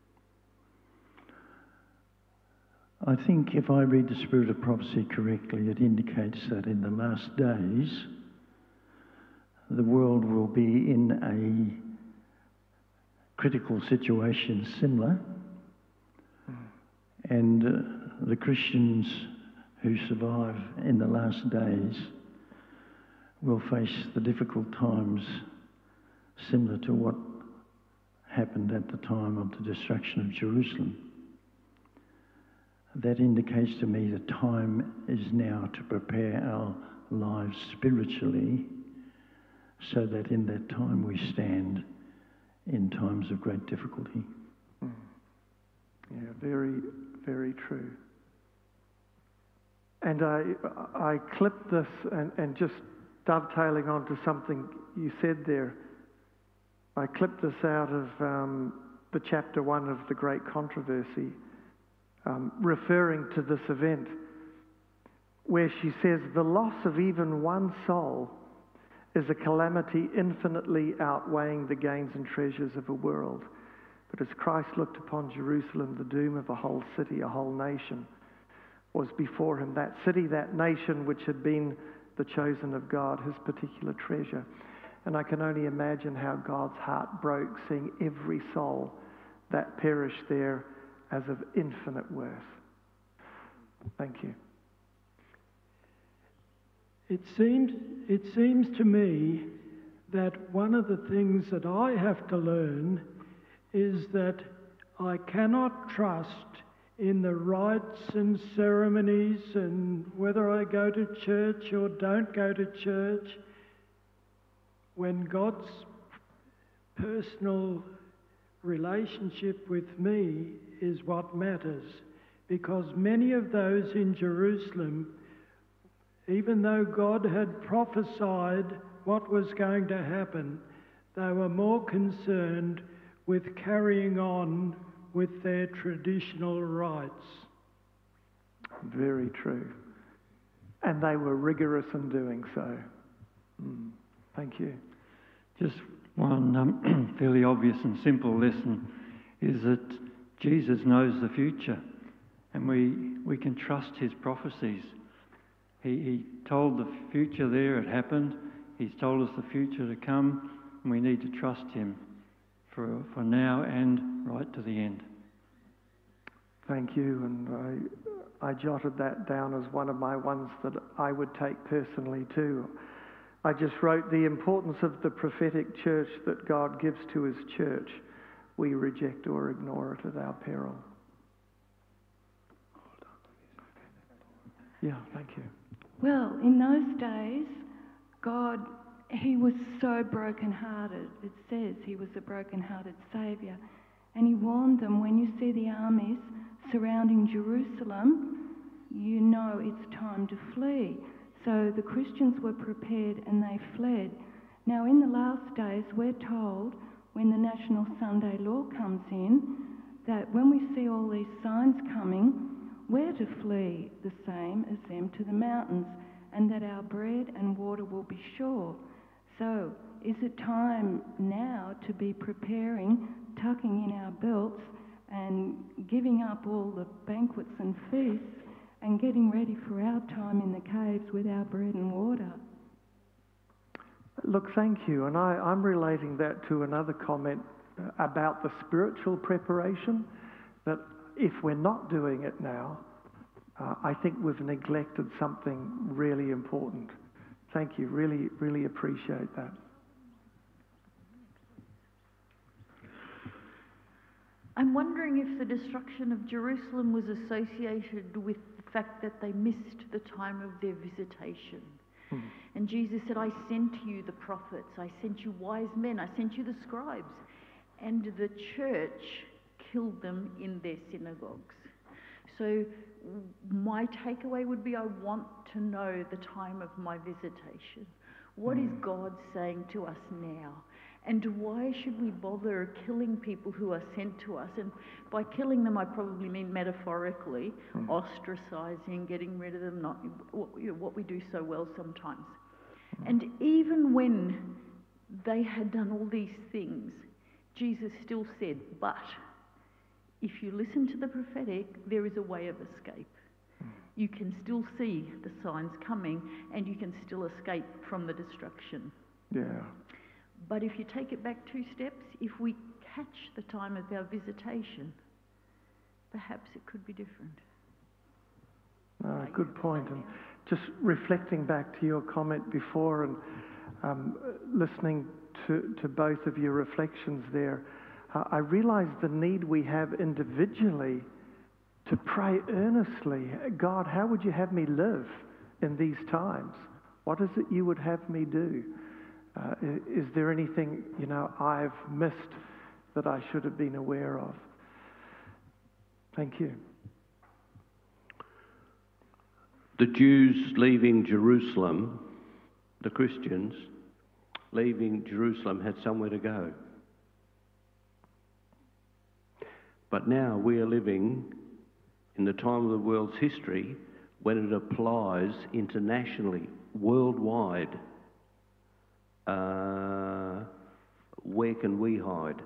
I think if I read the Spirit of Prophecy correctly, it indicates that in the last days, the world will be in a critical situation similar, and the Christians who survive in the last days will face the difficult times similar to what happened at the time of the destruction of Jerusalem. That indicates to me the time is now to prepare our lives spiritually so that in that time we stand in times of great difficulty. Yeah, very, very true. And I clipped this and just dovetailing onto something you said there, I clipped this out of the chapter 1 of The Great Controversy, referring to this event, where she says, "The loss of even one soul is a calamity infinitely outweighing the gains and treasures of a world. But as Christ looked upon Jerusalem, the doom of a whole city, a whole nation, was before him. That city, that nation, which had been the chosen of God, his particular treasure." And I can only imagine how God's heart broke seeing every soul that perished there as of infinite worth. Thank you. It seems to me that one of the things that I have to learn is that I cannot trust in the rites and ceremonies and whether I go to church or don't go to church, when God's personal relationship with me is what matters, because many of those in Jerusalem, even though God had prophesied what was going to happen, they were more concerned with carrying on with their traditional rites. Very true. And they were rigorous in doing so. Thank you. Just one fairly obvious and simple lesson is that Jesus knows the future, and we can trust his prophecies. He told the future there, it happened. He's told us the future to come, and we need to trust him for now and right to the end. Thank you, and I jotted that down as one of my ones that I would take personally too. I just wrote the importance of the prophetic church that God gives to his church. We reject or ignore it at our peril. Yeah, thank you. Well, in those days, God, he was so broken-hearted. It says he was a broken-hearted Saviour. And he warned them, when you see the armies surrounding Jerusalem, you know it's time to flee. So the Christians were prepared and they fled. Now in the last days, we're told, when the National Sunday Law comes in, that when we see all these signs coming, we're to flee the same as them to the mountains, and that our bread and water will be sure. So is it time now to be preparing, tucking in our belts and giving up all the banquets and feasts and getting ready for our time in the caves with our bread and water? Look, thank you. And I'm relating that to another comment about the spiritual preparation, that if we're not doing it now, I think we've neglected something really important. Thank you. Really, really appreciate that. I'm wondering if the destruction of Jerusalem was associated with the fact that they missed the time of their visitation. And Jesus said, I sent you the prophets, I sent you wise men, I sent you the scribes. And the church killed them in their synagogues. So my takeaway would be, I want to know the time of my visitation. What is God saying to us now? And why should we bother killing people who are sent to us? And by killing them, I probably mean metaphorically, ostracizing, getting rid of them, not what we do so well sometimes. And even when they had done all these things, Jesus still said, but if you listen to the prophetic, there is a way of escape. You can still see the signs coming, and you can still escape from the destruction. Yeah. But if you take it back 2 steps, if we catch the time of our visitation, perhaps it could be different. Good point. And just reflecting back to your comment before and listening to both of your reflections there, I realise the need we have individually to pray earnestly. God, how would you have me live in these times? What is it you would have me do? Is there anything, I've missed that I should have been aware of? Thank you. The Jews leaving Jerusalem, the Christians leaving Jerusalem, had somewhere to go. But now we are living in the time of the world's history when it applies internationally, worldwide. Where can we hide?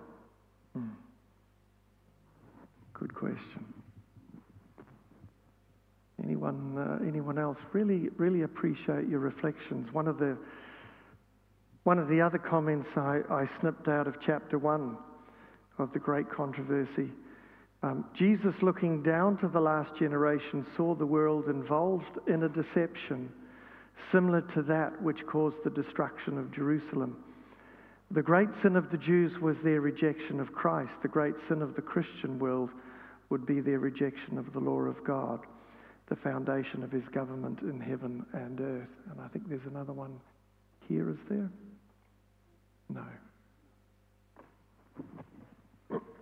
Good question. Anyone else? Really appreciate your reflections. One of the other comments I snipped out of chapter 1 of the Great Controversy. Jesus, looking down to the last generation, saw the world involved in a deception similar to that which caused the destruction of Jerusalem. The great sin of the Jews was their rejection of Christ. The great sin of the Christian world would be their rejection of the law of God, the foundation of his government in heaven and earth. And I think there's another one here, is there? No.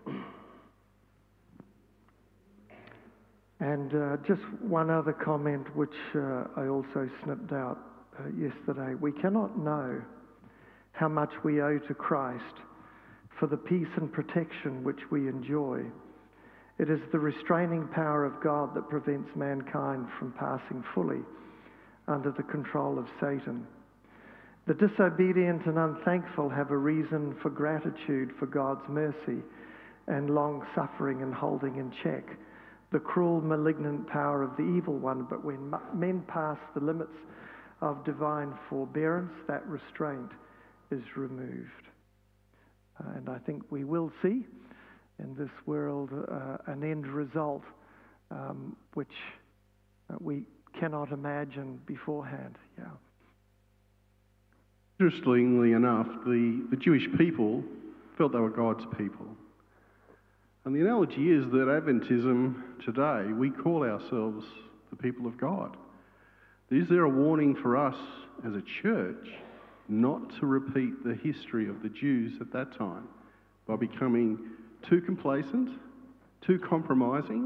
And just one other comment which I also snipped out yesterday. We cannot know how much we owe to Christ for the peace and protection which we enjoy. It is the restraining power of God that prevents mankind from passing fully under the control of Satan. The disobedient and unthankful have a reason for gratitude for God's mercy and long suffering and holding in check the cruel, malignant power of the evil one. But when men pass the limits of divine forbearance, that restraint is removed. And I think we will see in this world an end result which we cannot imagine beforehand. Yeah. Interestingly enough, the Jewish people felt they were God's people. And the analogy is that Adventism today, we call ourselves the people of God. Is there a warning for us as a church not to repeat the history of the Jews at that time by becoming too complacent, too compromising,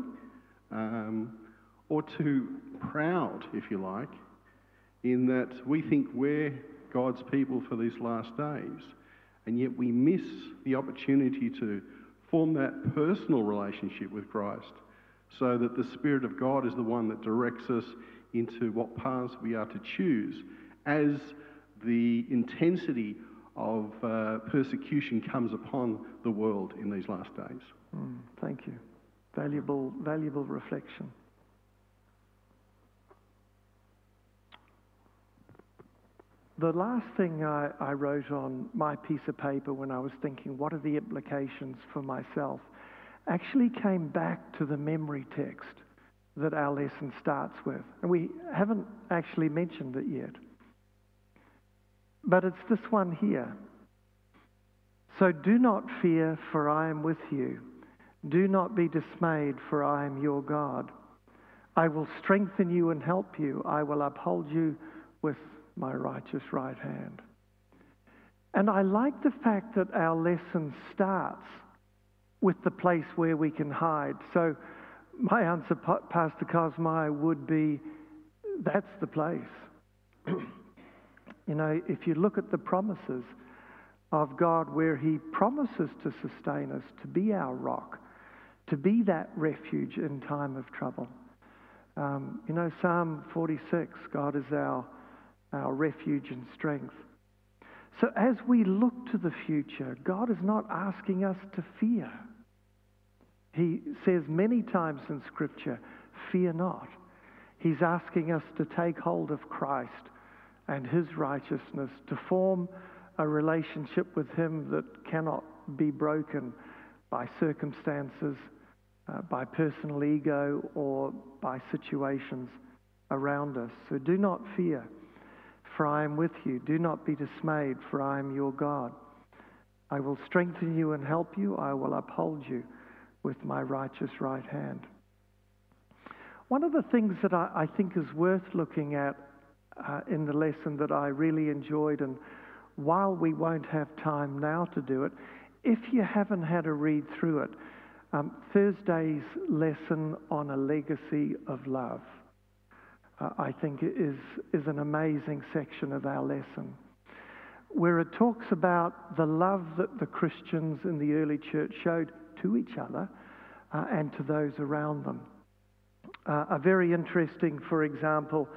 or too proud, if you like, in that we think we're God's people for these last days, and yet we miss the opportunity to form that personal relationship with Christ so that the Spirit of God is the one that directs us into what paths we are to choose as the intensity of persecution comes upon the world in these last days. Thank you. Valuable reflection. The last thing I wrote on my piece of paper when I was thinking, what are the implications for myself, actually came back to the memory text that our lesson starts with. And we haven't actually mentioned it yet. But it's this one here. So do not fear, for I am with you. Do not be dismayed, for I am your God. I will strengthen you and help you. I will uphold you with my righteous right hand. And I like the fact that our lesson starts with the place where we can hide. So my answer, Pastor Cosmai, would be, that's the place. You know, if you look at the promises of God, where he promises to sustain us, to be our rock, to be that refuge in time of trouble. You know, Psalm 46, God is our refuge and strength. So as we look to the future, God is not asking us to fear. He says many times in Scripture, fear not. He's asking us to take hold of Christ and his righteousness, to form a relationship with him that cannot be broken by circumstances, by personal ego, or by situations around us. So do not fear, for I am with you. Do not be dismayed, for I am your God. I will strengthen you and help you. I will uphold you with my righteous right hand. One of the things that I think is worth looking at in the lesson that I really enjoyed, and while we won't have time now to do it, if you haven't had a read through it, Thursday's lesson on a legacy of love, I think is an amazing section of our lesson, where it talks about the love that the Christians in the early church showed to each other and to those around them. A very interesting, for example,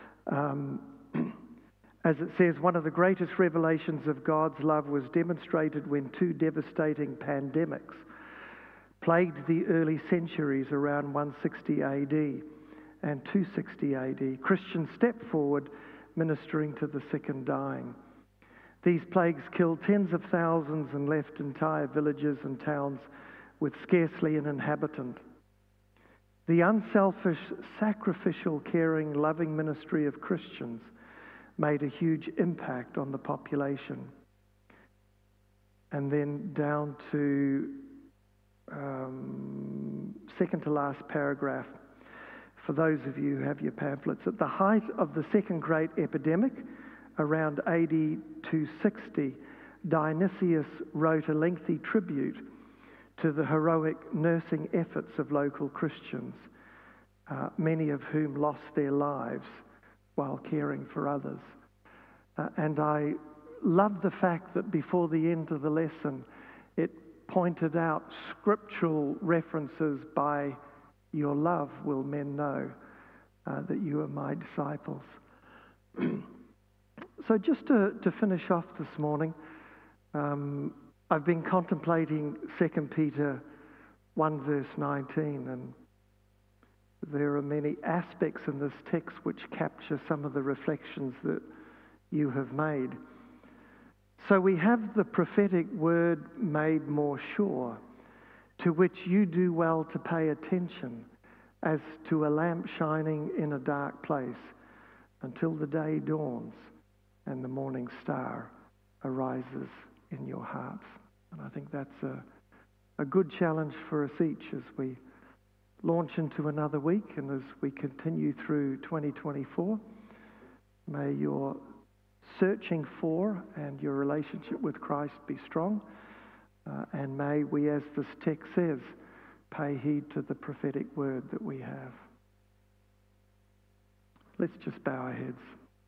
as it says, one of the greatest revelations of God's love was demonstrated when two devastating pandemics plagued the early centuries around 160 AD and 260 AD. Christians stepped forward, ministering to the sick and dying. These plagues killed tens of thousands and left entire villages and towns with scarcely an inhabitant. The unselfish, sacrificial, caring, loving ministry of Christians made a huge impact on the population. And then down to second to last paragraph, for those of you who have your pamphlets. At the height of the second great epidemic, around AD 260, Dionysius wrote a lengthy tribute to the heroic nursing efforts of local Christians. many of whom lost their lives while caring for others. And I love the fact that before the end of the lesson, it pointed out scriptural references: by your love will men know that you are my disciples. So just to finish off this morning, I've been contemplating 2 Peter 1 verse 19, and there are many aspects in this text which capture some of the reflections that you have made. So we have the prophetic word made more sure, to which you do well to pay attention, as to a lamp shining in a dark place, until the day dawns and the morning star arises in your hearts. And I think that's a good challenge for us each as we launch into another week and as we continue through 2024. May your searching for and your relationship with Christ be strong, and may we, as this text says, pay heed to the prophetic word that we have. Let's just bow our heads.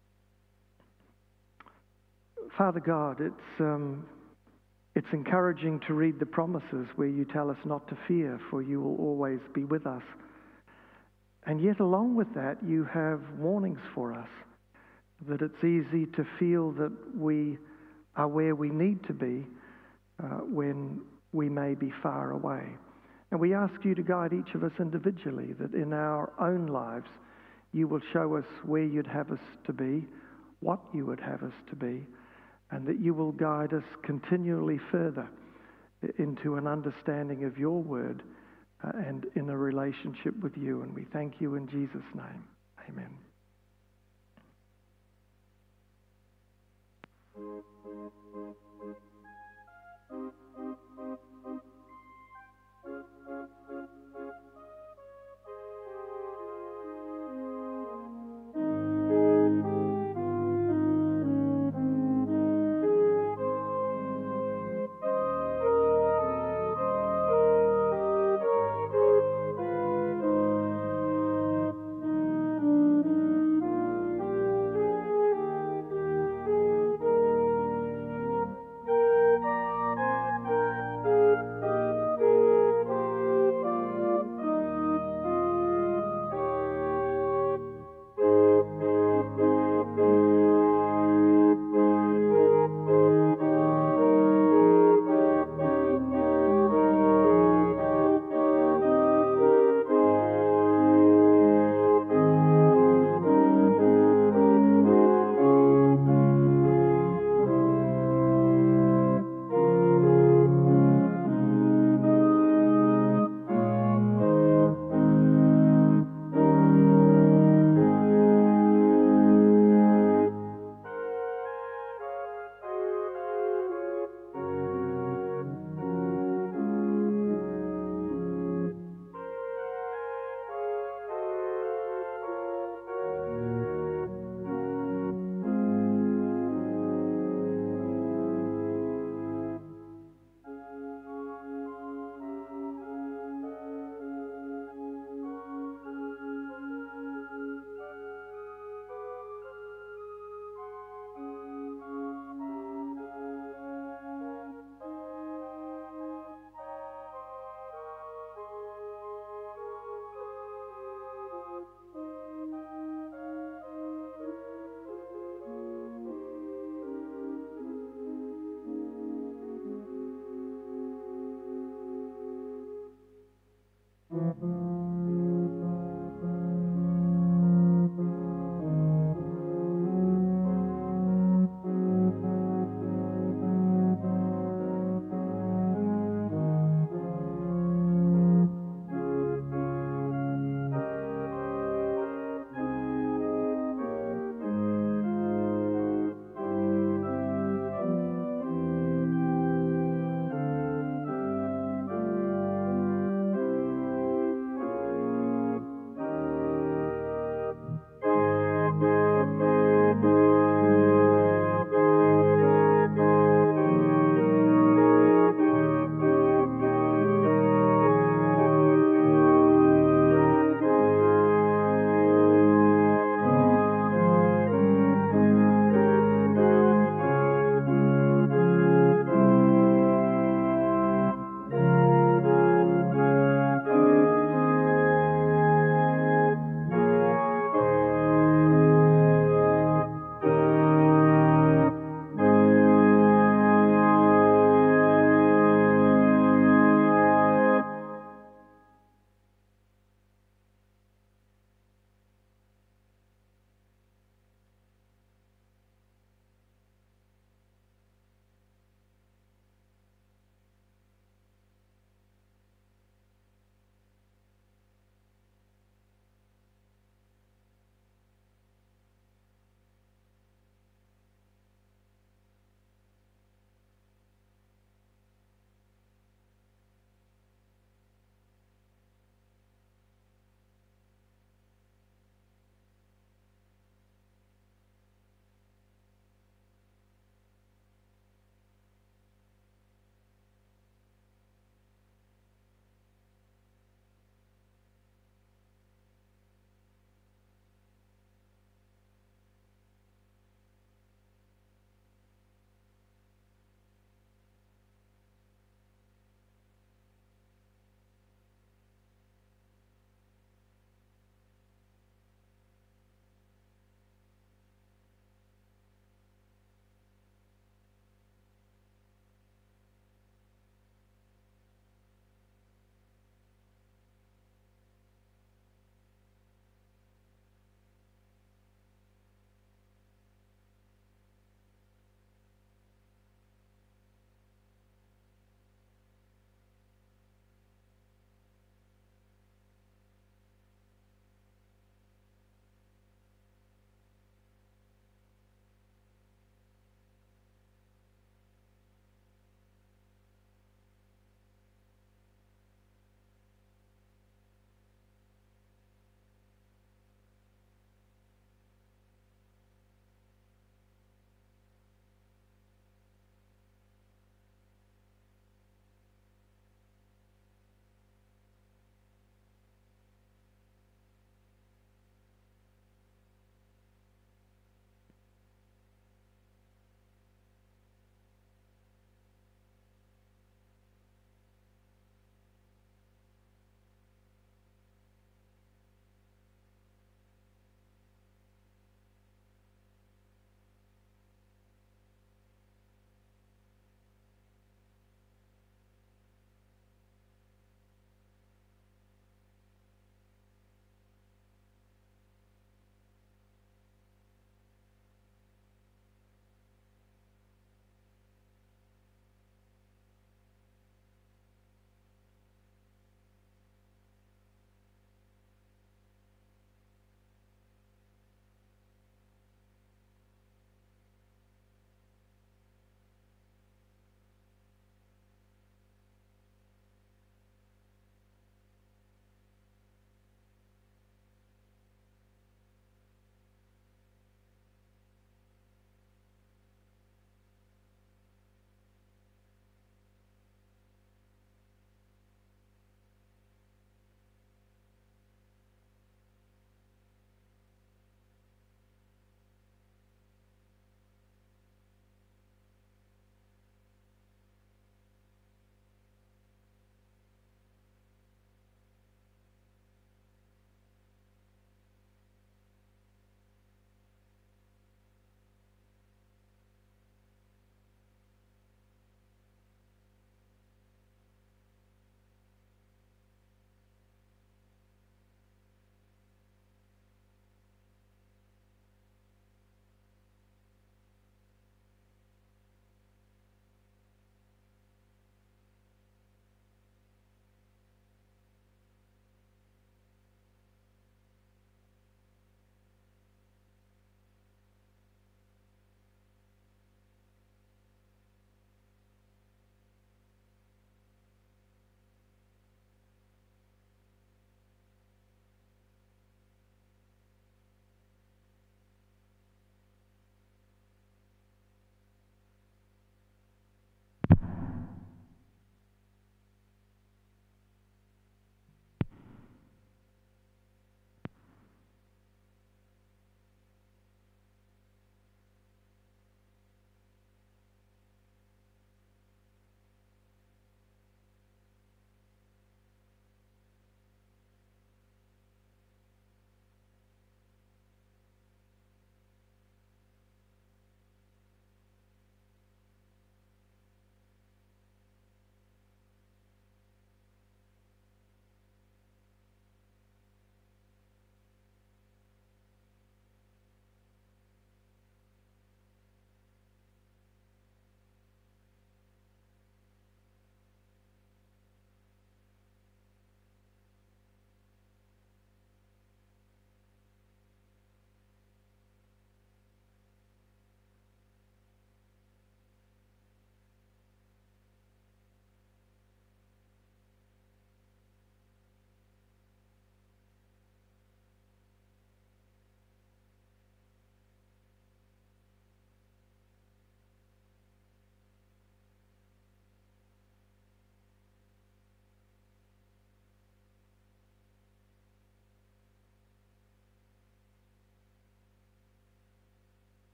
Father God, it's encouraging to read the promises where you tell us not to fear, for you will always be with us. And yet along with that, you have warnings for us, that it's easy to feel that we are where we need to be when we may be far away. And we ask you to guide each of us individually, that in our own lives you will show us where you'd have us to be, what you would have us to be, and that you will guide us continually further into an understanding of your word and in a relationship with you. And we thank you in Jesus' name. Amen.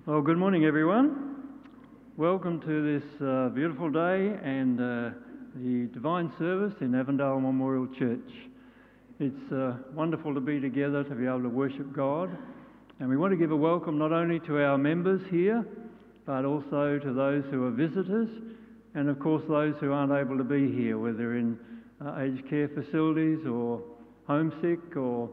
Well, good morning, everyone. Welcome to this beautiful day and the divine service in Avondale Memorial Church. It's wonderful to be together, to be able to worship God. And we want to give a welcome not only to our members here, but also to those who are visitors, and of course those who aren't able to be here, whether in aged care facilities or homesick or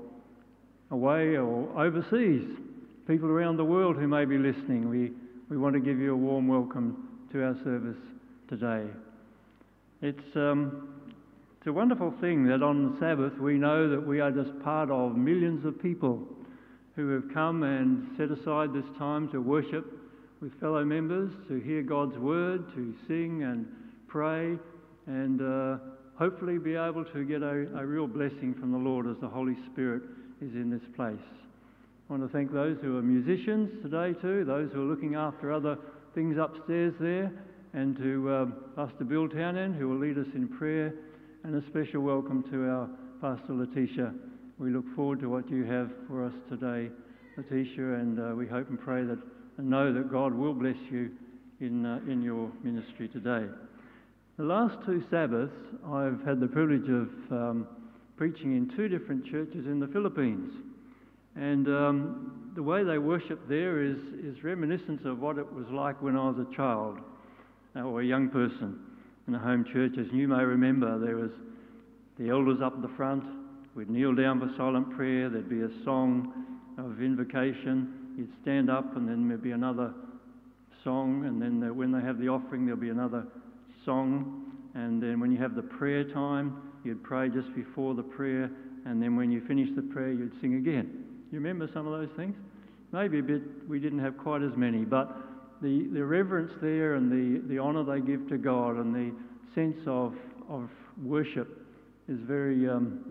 away or overseas. People around the world who may be listening, we want to give you a warm welcome to our service today. It's a wonderful thing that on Sabbath we know that we are just part of millions of people who have come and set aside this time to worship with fellow members, to hear God's word, to sing and pray, and hopefully be able to get a real blessing from the Lord as the Holy Spirit is in this place. I want to thank those who are musicians today too, those who are looking after other things upstairs there, and to Pastor Bill Townend, who will lead us in prayer, and a special welcome to our Pastor Letitia. We look forward to what you have for us today, Letitia, and we hope and pray that and know that God will bless you in your ministry today. The last two Sabbaths, I've had the privilege of preaching in two different churches in the Philippines. And the way they worship there is reminiscent of what it was like when I was a child or a young person in a home church. As you may remember, there was the elders up the front. We'd kneel down for silent prayer. There'd be a song of invocation. You'd stand up and then there'd be another song. And then when they have the offering, there'll be another song. And then when you have the prayer time, you'd pray just before the prayer. And then when you finish the prayer, you'd sing again. You remember some of those things? Maybe a bit, we didn't have quite as many, but the reverence there and the honour they give to God and the sense of worship is very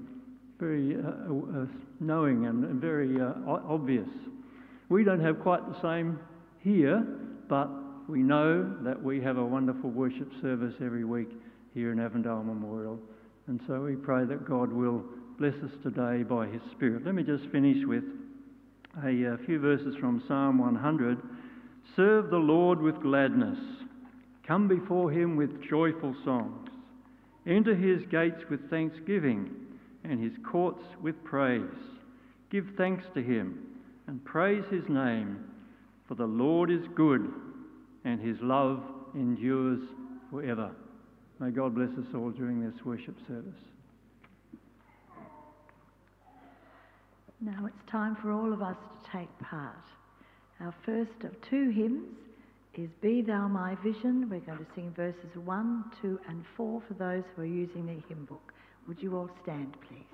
knowing and very obvious. We don't have quite the same here, but we know that we have a wonderful worship service every week here in Avondale Memorial, and so we pray that God will bless us today by His Spirit. Let me just finish with a few verses from Psalm 100. Serve the Lord with gladness. Come before Him with joyful songs. Enter His gates with thanksgiving and His courts with praise. Give thanks to Him and praise His name, for the Lord is good and His love endures forever. May God bless us all during this worship service. Now it's time for all of us to take part. Our first of two hymns is Be Thou My Vision. We're going to sing verses 1, 2 and 4 for those who are using their hymn book. Would you all stand, please?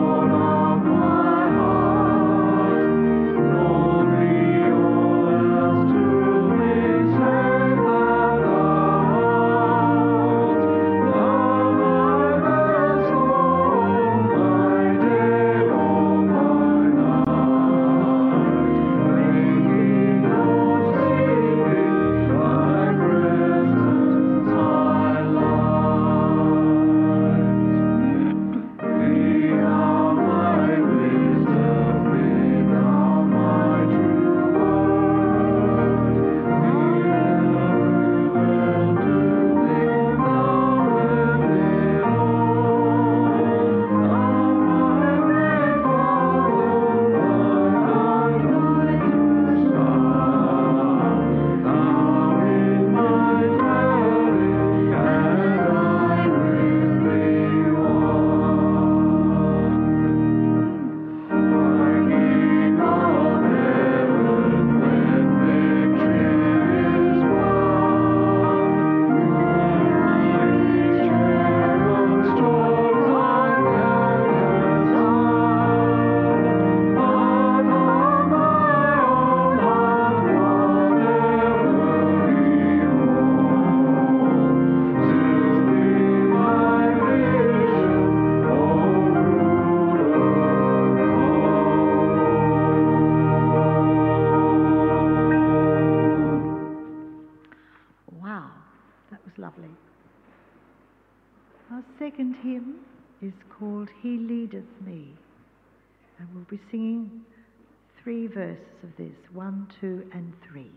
Lord, be all singing 3 verses of this, 1, 2, and 3.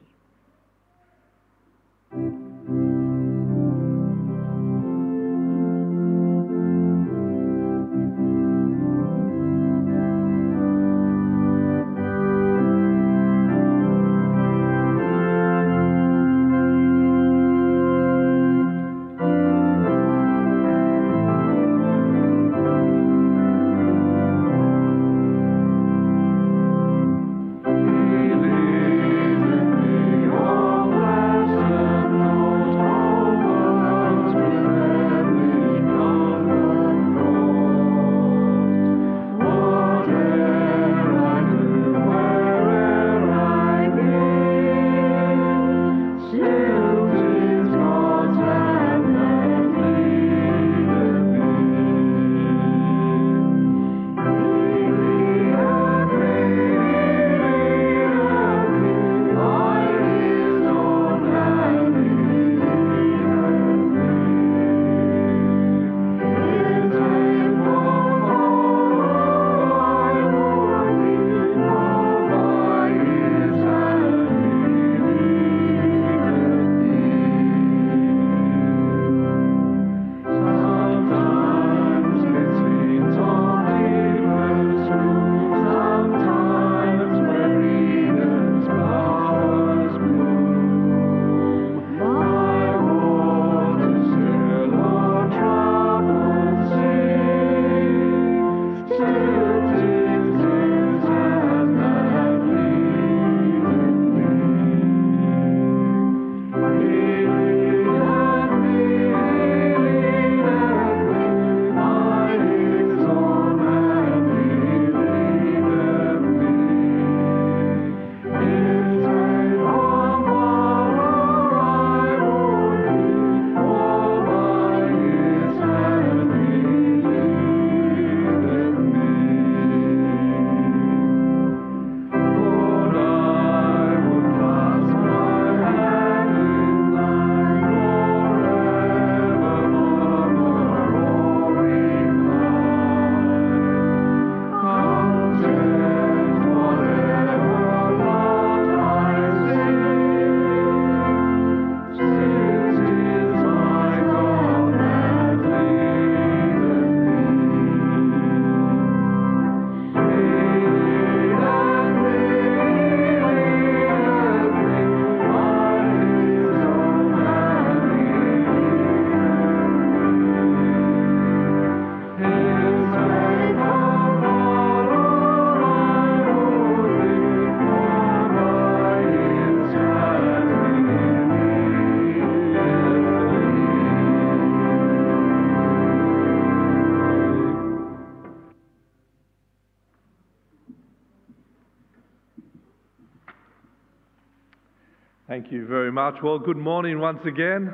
Thank you very much. Well, good morning once again.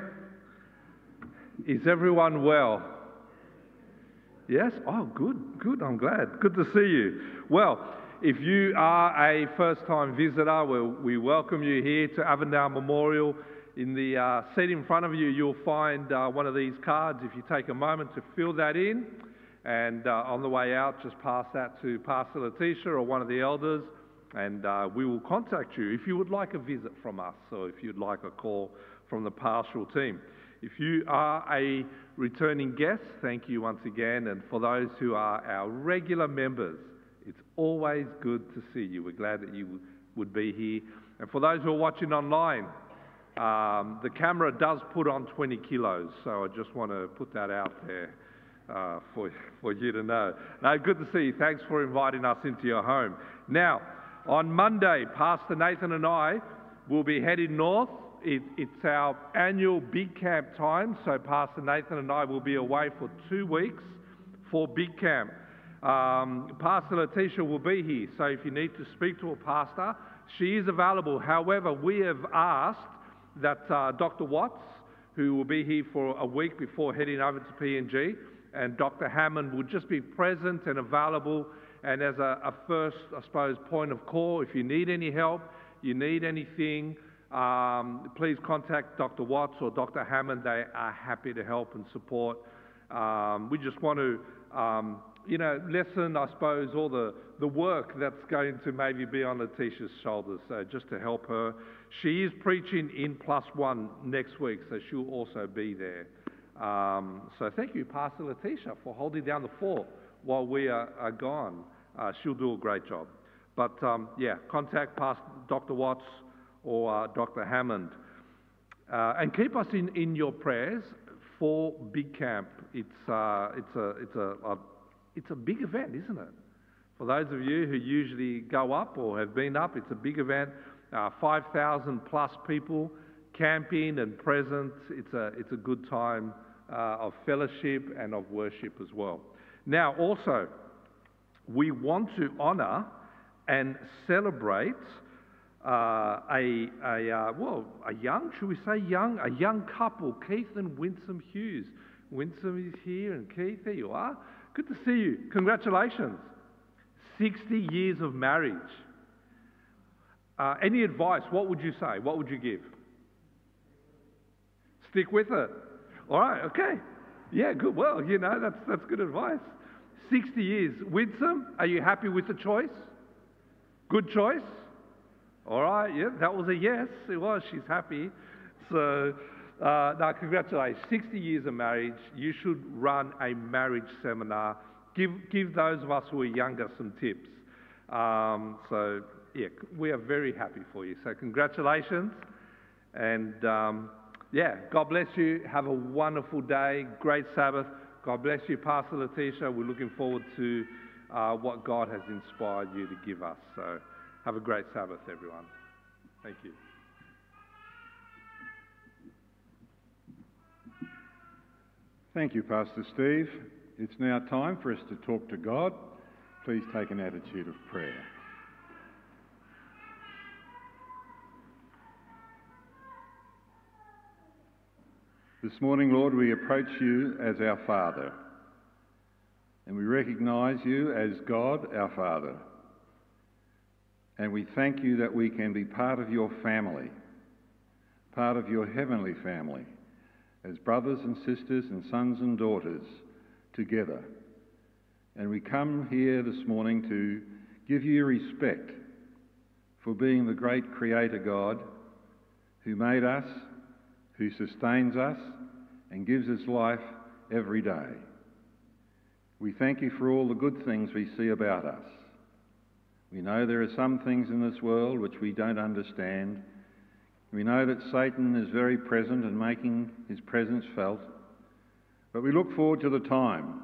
Is everyone well? Yes? Oh, good. I'm glad. Good to see you. Well, if you are a first-time visitor, we welcome you here to Avondale Memorial. In the seat in front of you, you'll find one of these cards. If you take a moment to fill that in, and on the way out, just pass that to Pastor Letitia or one of the elders, and we will contact you if you would like a visit from us, or if you'd like a call from the pastoral team. If you are a returning guest, thank you once again. And for those who are our regular members, it's always good to see you. We're glad that you would be here. And for those who are watching online, the camera does put on 20 kilos, so I just want to put that out there for you to know. No, good to see you. Thanks for inviting us into your home. Now, on Monday, Pastor Nathan and I will be heading north. It's our annual big camp time, so Pastor Nathan and I will be away for 2 weeks for big camp. Pastor Letitia will be here, so if you need to speak to a pastor, she is available. However, we have asked that Dr. Watts, who will be here for a week before heading over to PNG, and Dr. Hammond will just be present and available, and as a first, I suppose, point of call, if you need any help, you need anything, please contact Dr. Watts or Dr. Hammond. They are happy to help and support. We just want to lessen, I suppose, all the work that's going to maybe be on Letitia's shoulders. So just to help her. She is preaching in +1 next week, so she'll also be there. So thank you, Pastor Letitia, for holding down the fort while we are gone. She'll do a great job. But contact Pastor Dr. Watts or Dr. Hammond. And keep us in your prayers for Big Camp. It's a big event, isn't it? For those of you who usually go up or have been up, it's a big event. 5,000 plus people camping and present. It's a good time of fellowship and of worship as well. Now, also, we want to honour and celebrate a young couple, Keith and Winsome Hughes. Winsome is here, and Keith, there you are. Good to see you. Congratulations. 60 years of marriage. Any advice? What would you say? What would you give? Stick with it. All right, okay. Yeah, good. Well, that's good advice. 60 years. Winsome, are you happy with the choice? Good choice? All right, yeah, that was a yes. It was. She's happy. So, congratulations. 60 years of marriage. You should run a marriage seminar. Give those of us who are younger some tips. We are very happy for you. So, congratulations. And, God bless you. Have a wonderful day. Great Sabbath. God bless you, Pastor Letitia. We're looking forward to what God has inspired you to give us. So, have a great Sabbath, everyone. Thank you. Thank you, Pastor Steve. It's now time for us to talk to God. Please take an attitude of prayer. This morning, Lord, we approach you as our Father, and we recognise you as God, our Father. And we thank you that we can be part of your family, part of your heavenly family, as brothers and sisters and sons and daughters together. And we come here this morning to give you respect for being the great Creator God who made us, who sustains us and gives us life every day. We thank you for all the good things we see about us. We know there are some things in this world which we don't understand. We know that Satan is very present and making his presence felt. But we look forward to the time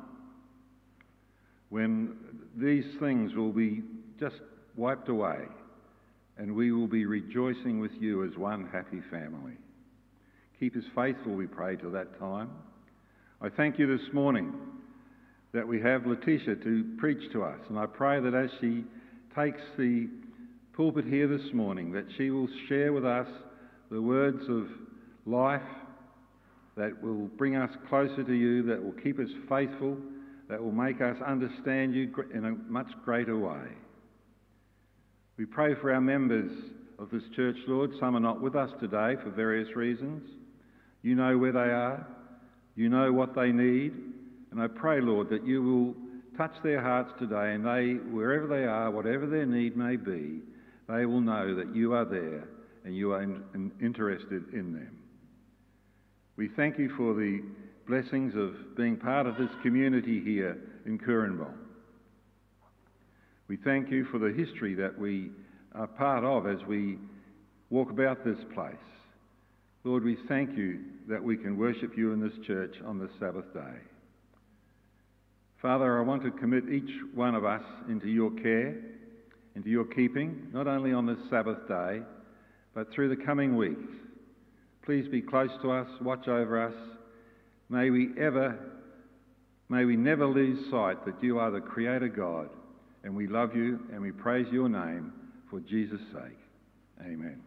when these things will be just wiped away and we will be rejoicing with you as one happy family. Keep us faithful, we pray, till that time. I thank you this morning that we have Letitia to preach to us, and I pray that as she takes the pulpit here this morning, that she will share with us the words of life that will bring us closer to you, that will keep us faithful, that will make us understand you in a much greater way. We pray for our members of this church, Lord. Some are not with us today for various reasons. You know where they are. You know what they need. And I pray, Lord, that you will touch their hearts today, and they, wherever they are, whatever their need may be, they will know that you are there and you are interested in them. We thank you for the blessings of being part of this community here in Coorambel. We thank you for the history that we are part of as we walk about this place. Lord, we thank you that we can worship you in this church on this Sabbath day. Father, I want to commit each one of us into your care, into your keeping, not only on this Sabbath day, but through the coming weeks. Please be close to us, watch over us. May we never lose sight that you are the Creator God, and we love you and we praise your name for Jesus' sake. Amen.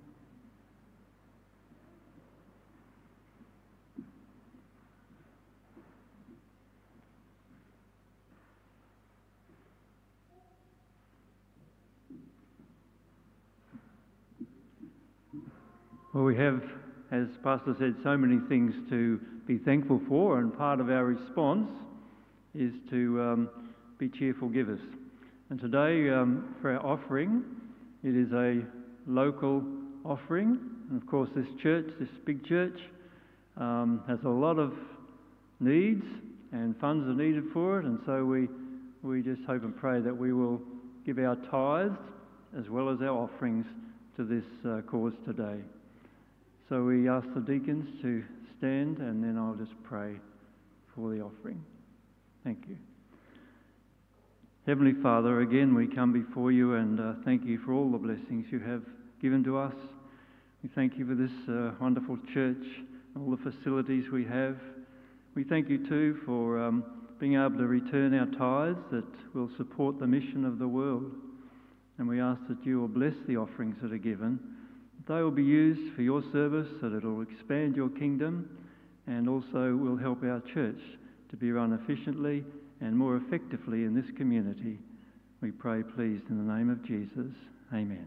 Well, we have, as Pastor said, so many things to be thankful for, and part of our response is to be cheerful givers. And today, for our offering, it is a local offering. And of course, this church, this big church, has a lot of needs, and funds are needed for it. And so we just hope and pray that we will give our tithes as well as our offerings to this cause today. So we ask the deacons to stand, and then I'll just pray for the offering. Thank you. Heavenly Father, again we come before you and thank you for all the blessings you have given to us. We thank you for this wonderful church, all the facilities we have. We thank you too for being able to return our tithes that will support the mission of the world. And we ask that you will bless the offerings that are given. They will be used for your service, that it will expand your kingdom, and also will help our church to be run efficiently and more effectively in this community. We pray, pleased, in the name of Jesus. Amen.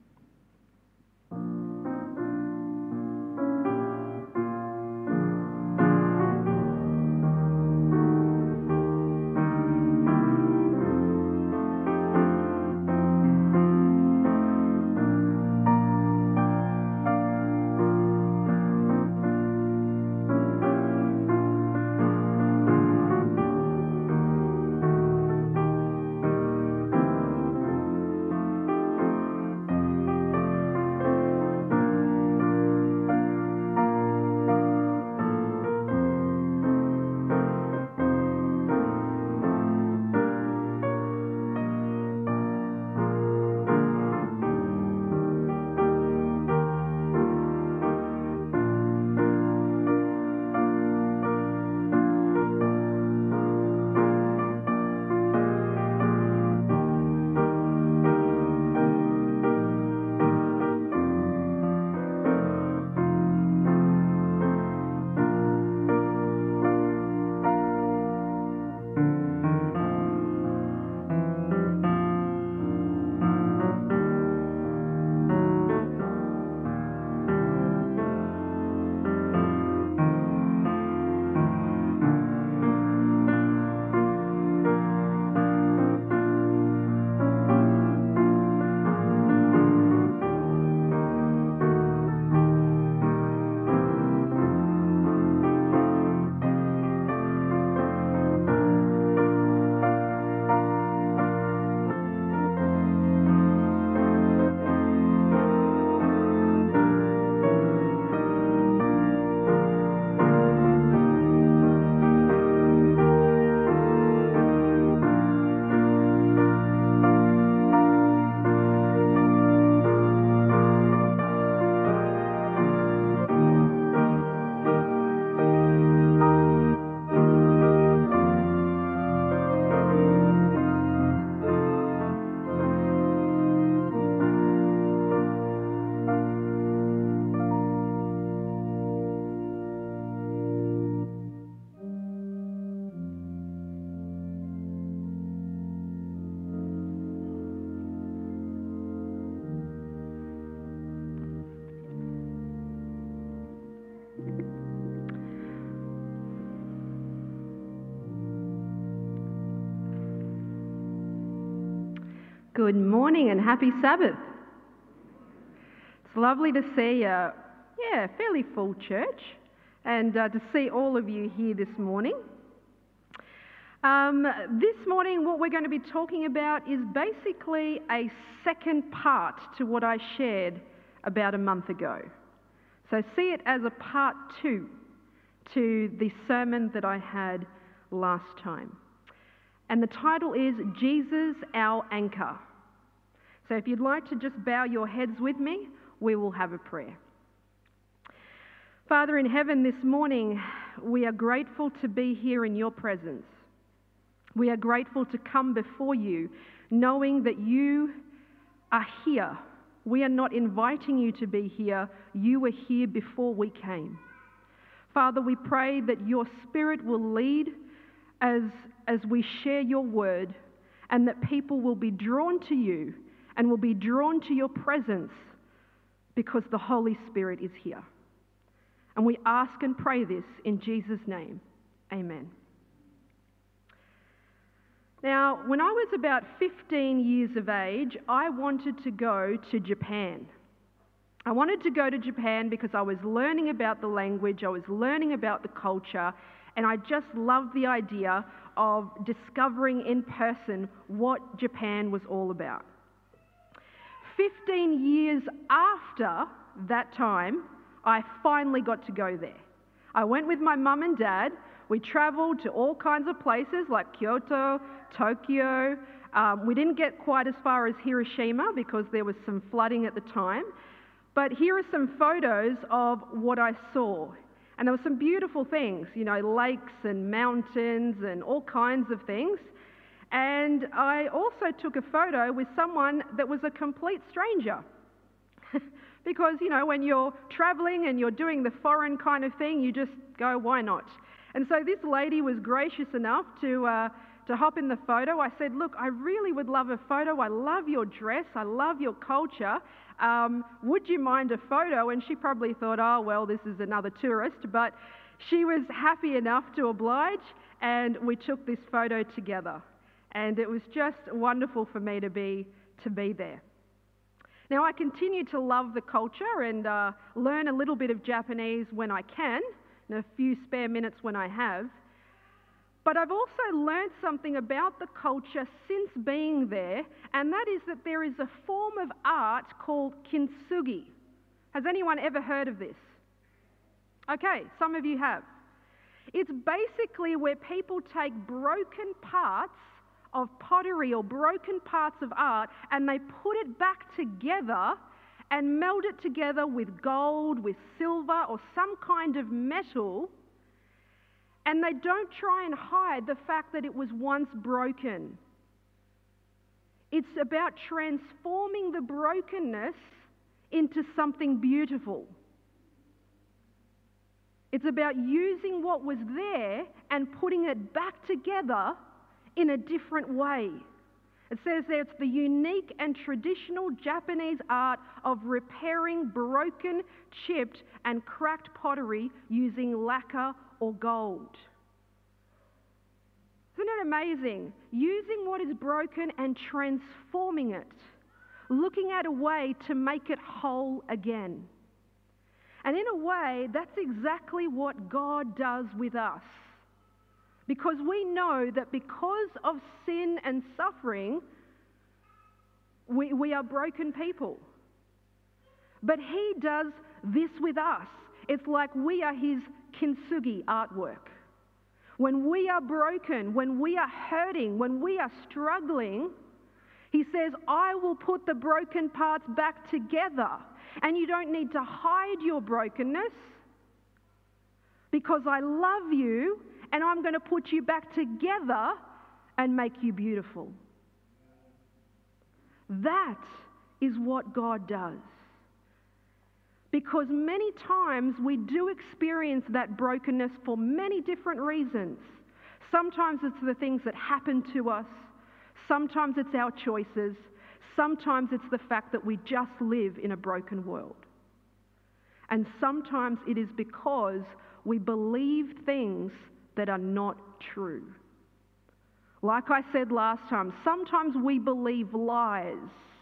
Good morning and happy Sabbath. It's lovely to see a fairly full church and to see all of you here this morning. This morning what we're going to be talking about is basically a second part to what I shared about a month ago. So see it as a part 2 to the sermon that I had last time. And the title is Jesus, Our Anchor. So if you'd like to just bow your heads with me, we will have a prayer. Father in heaven, this morning we are grateful to be here in your presence. We are grateful to come before you knowing that you are here. We are not inviting you to be here. You were here before we came. Father, we pray that your Spirit will lead as we share your word, and that people will be drawn to you and will be drawn to your presence because the Holy Spirit is here. And we ask and pray this in Jesus' name. Amen. Now, when I was about 15 years of age, I wanted to go to Japan. I wanted to go to Japan because I was learning about the language, I was learning about the culture, and I just loved the idea of discovering in person what Japan was all about. 15 years after that time, I finally got to go there. I went with my mum and dad. We travelled to all kinds of places like Kyoto, Tokyo. We didn't get quite as far as Hiroshima because there was some flooding at the time. But here are some photos of what I saw. And there were some beautiful things, you know, lakes and mountains and all kinds of things. And I also took a photo with someone that was a complete stranger. Because, you know, when you're travelling and you're doing the foreign kind of thing, you just go, why not? And so this lady was gracious enough to hop in the photo. I said, look, I really would love a photo. I love your dress. I love your culture. Would you mind a photo? And she probably thought, oh, well, this is another tourist. But she was happy enough to oblige, and we took this photo together. And it was just wonderful for me to be there. Now, I continue to love the culture and learn a little bit of Japanese when I can, and a few spare minutes when I have. But I've also learned something about the culture since being there, and that is that there is a form of art called kintsugi. Has anyone ever heard of this? Okay, some of you have. It's basically where people take broken parts of pottery or broken parts of art and they put it back together and meld it together with gold, with silver or some kind of metal, and they don't try and hide the fact that it was once broken. It's about transforming the brokenness into something beautiful. It's about using what was there and putting it back together in a different way. It says there it's the unique and traditional Japanese art of repairing broken, chipped and cracked pottery using lacquer or gold. Isn't it amazing? Using what is broken and transforming it, looking at a way to make it whole again. And in a way, that's exactly what God does with us. Because we know that because of sin and suffering, we are broken people. But He does this with us. It's like we are His kintsugi artwork. When we are broken, when we are hurting, when we are struggling, He says, I will put the broken parts back together. And you don't need to hide your brokenness because I love you and I'm going to put you back together and make you beautiful. That is what God does. Because many times we do experience that brokenness for many different reasons. Sometimes it's the things that happen to us. Sometimes it's our choices. Sometimes it's the fact that we just live in a broken world. And sometimes it is because we believe things that are not true. Like I said last time, sometimes we believe lies.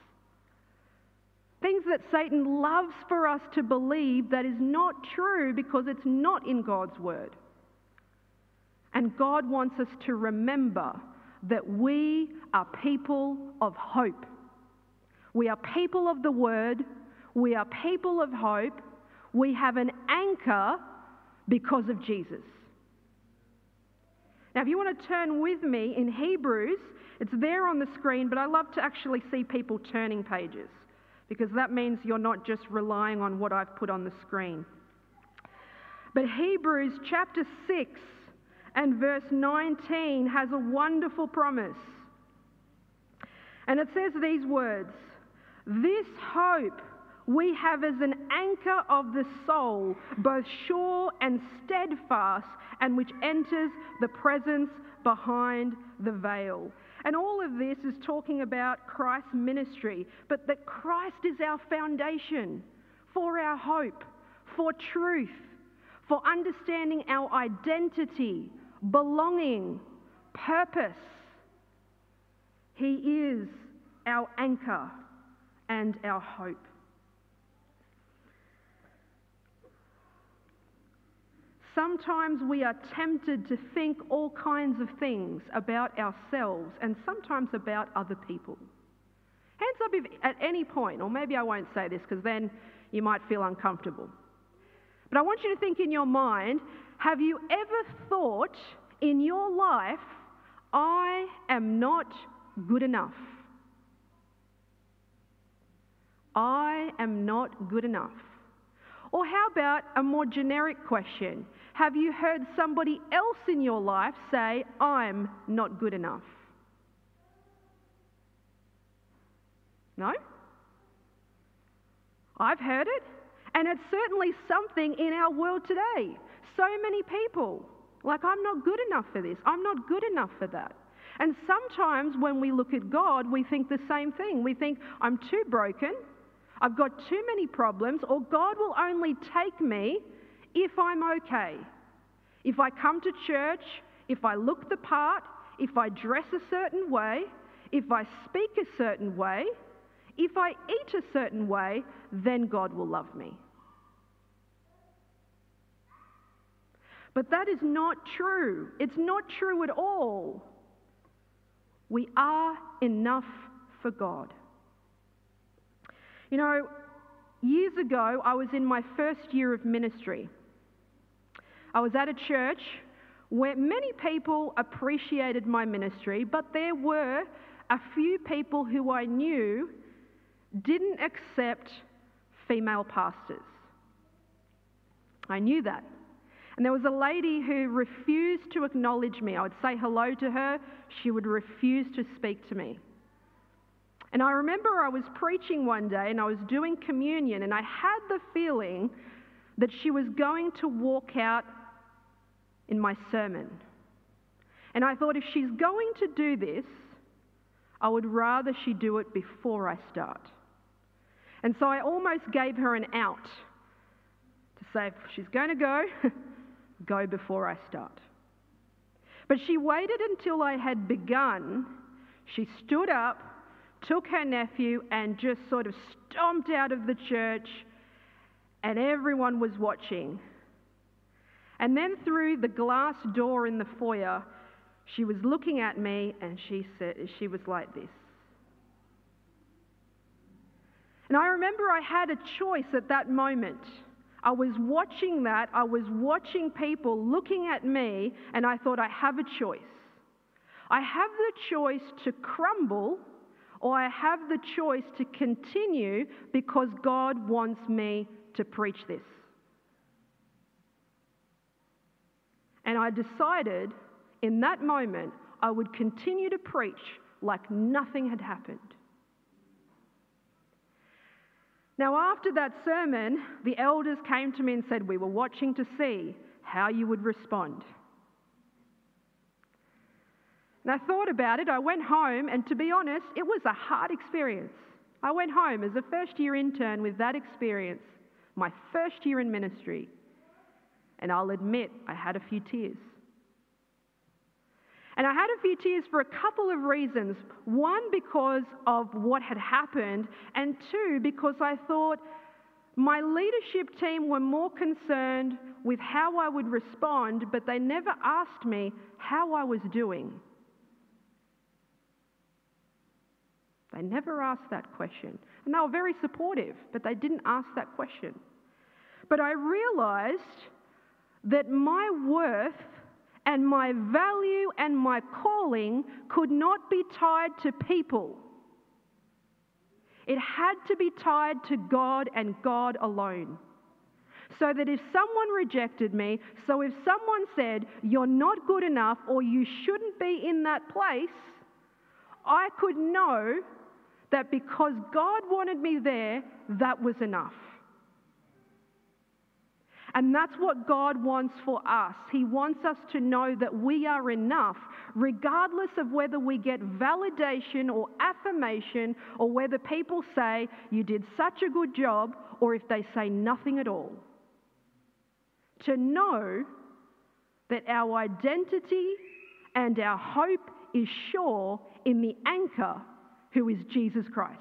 Things that Satan loves for us to believe that is not true because it's not in God's word. And God wants us to remember that we are people of hope. We are people of the word. We are people of hope. We have an anchor because of Jesus. Now, if you want to turn with me in Hebrews, it's there on the screen, but I love to actually see people turning pages because that means you're not just relying on what I've put on the screen. But Hebrews chapter 6 and verse 19 has a wonderful promise. And it says these words, "This hope we have as an anchor of the soul, both sure and steadfast, and which enters the presence behind the veil." And all of this is talking about Christ's ministry, but that Christ is our foundation for our hope, for truth, for understanding our identity, belonging, purpose. He is our anchor and our hope. Sometimes we are tempted to think all kinds of things about ourselves and sometimes about other people. Hands up if at any point, or maybe I won't say this because then you might feel uncomfortable. But I want you to think in your mind, have you ever thought in your life, I am not good enough? I am not good enough. Or how about a more generic question? Have you heard somebody else in your life say, I'm not good enough? No? I've heard it, and it's certainly something in our world today. So many people, like, I'm not good enough for this, I'm not good enough for that. And sometimes when we look at God, we think the same thing. We think, I'm too broken, I've got too many problems, or God will only take me if I'm okay. If I come to church, if I look the part, if I dress a certain way, if I speak a certain way, if I eat a certain way, then God will love me. But that is not true. It's not true at all. We are enough for God. You know, years ago, I was in my first year of ministry. I was at a church where many people appreciated my ministry, but there were a few people who I knew didn't accept female pastors. I knew that. And there was a lady who refused to acknowledge me. I would say hello to her, she would refuse to speak to me. And I remember I was preaching one day and I was doing communion, and I had the feeling that she was going to walk out in my sermon. And I thought, if she's going to do this, I would rather she do it before I start. And so I almost gave her an out to say, if she's going to go, go before I start. But she waited until I had begun. She stood up, took her nephew, and just sort of stomped out of the church, and everyone was watching. And then through the glass door in the foyer, she was looking at me, and she was like this. And I remember I had a choice at that moment. I was watching that. I was watching people looking at me, and I thought, I have a choice. I have the choice to crumble, or I have the choice to continue because God wants me to preach this. And I decided in that moment I would continue to preach like nothing had happened. Now, after that sermon, the elders came to me and said, we were watching to see how you would respond. And I thought about it. I went home, and to be honest, it was a hard experience. I went home as a first-year intern with that experience, my first year in ministry. And I'll admit, I had a few tears. And I had a few tears for a couple of reasons. One, because of what had happened, and two, because I thought my leadership team were more concerned with how I would respond, but they never asked me how I was doing. They never asked that question. And they were very supportive, but they didn't ask that question. But I realized that my worth and my value and my calling could not be tied to people. It had to be tied to God and God alone. So that if someone rejected me, so if someone said, you're not good enough or you shouldn't be in that place, I could know that because God wanted me there, that was enough. And that's what God wants for us. He wants us to know that we are enough, regardless of whether we get validation or affirmation, or whether people say you did such a good job, or if they say nothing at all. To know that our identity and our hope is sure in the anchor, who is Jesus Christ.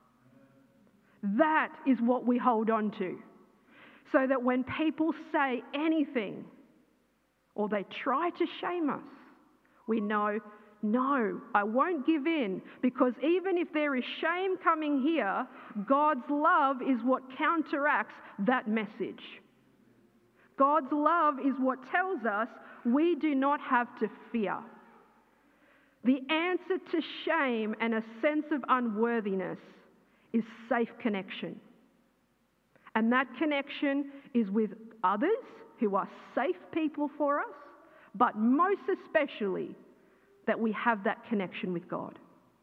That is what we hold on to. So that when people say anything, or they try to shame us, we know, no, I won't give in, because even if there is shame coming here, God's love is what counteracts that message. God's love is what tells us we do not have to fear. The answer to shame and a sense of unworthiness is safe connection. And that connection is with others who are safe people for us, but most especially that we have that connection with God.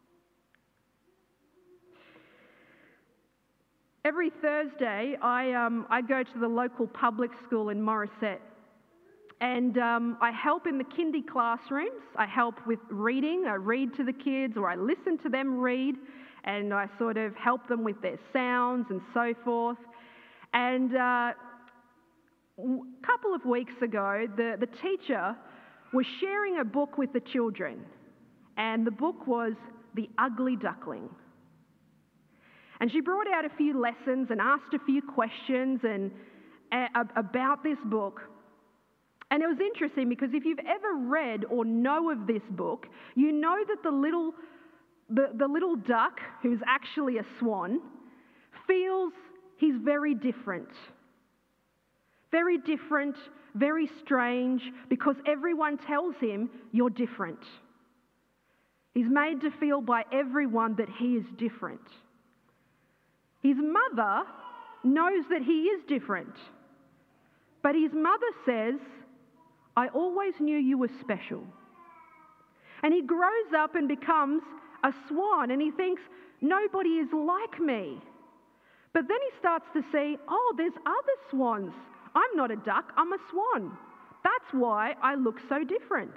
Every Thursday, I go to the local public school in Morisset, and I help in the kindy classrooms. I help with reading. I read to the kids, or I listen to them read, and I sort of help them with their sounds and so forth. And a couple of weeks ago, the teacher was sharing a book with the children, and the book was The Ugly Duckling. And she brought out a few lessons and asked a few questions about this book. And it was interesting because if you've ever read or know of this book, you know that the little duck, who's actually a swan, feels he's very different. Very different, very strange, because everyone tells him, you're different. He's made to feel by everyone that he is different. His mother knows that he is different, but his mother says, I always knew you were special. And he grows up and becomes a swan, and he thinks, nobody is like me. But then he starts to see, oh, there's other swans. I'm not a duck, I'm a swan. That's why I look so different.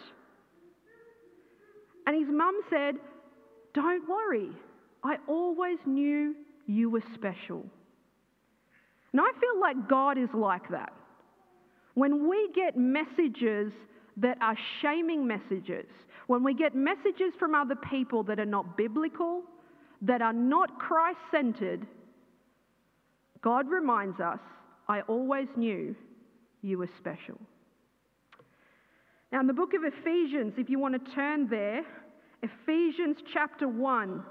And his mum said, don't worry, I always knew you were special. And I feel like God is like that. When we get messages that are shaming messages, when we get messages from other people that are not biblical, that are not Christ-centered, God reminds us, I always knew you were special. Now in the book of Ephesians, if you want to turn there, Ephesians chapter 1.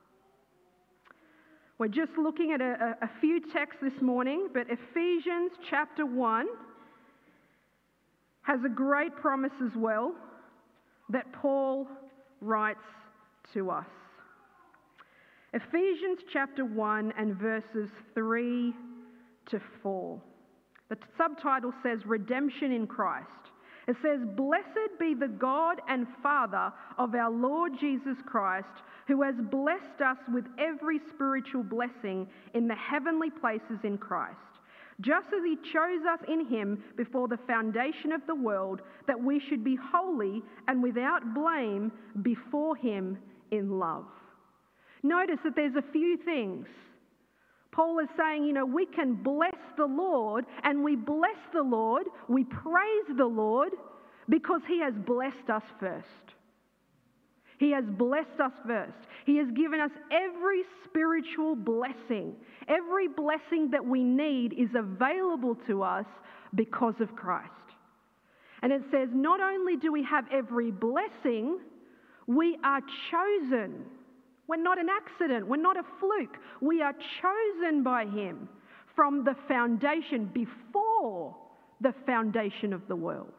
We're just looking at a few texts this morning, but Ephesians chapter 1 has a great promise as well that Paul writes to us. Ephesians chapter 1 and verses 3 to 4. The subtitle says, Redemption in Christ. It says, Blessed be the God and Father of our Lord Jesus Christ, who has blessed us with every spiritual blessing in the heavenly places in Christ, just as he chose us in him before the foundation of the world, that we should be holy and without blame before him in love. Notice that there's a few things. Paul is saying, we can bless the Lord, and we bless the Lord, we praise the Lord, because he has blessed us first. He has blessed us first. He has given us every spiritual blessing. Every blessing that we need is available to us because of Christ. And it says, not only do we have every blessing, we are chosen. We're not an accident. We're not a fluke. We are chosen by him from the foundation, before the foundation of the world.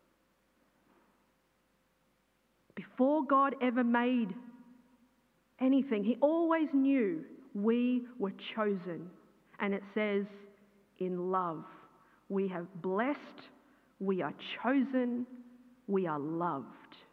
Before God ever made anything, he always knew we were chosen. And it says, in love, we have blessed, we are chosen, we are loved.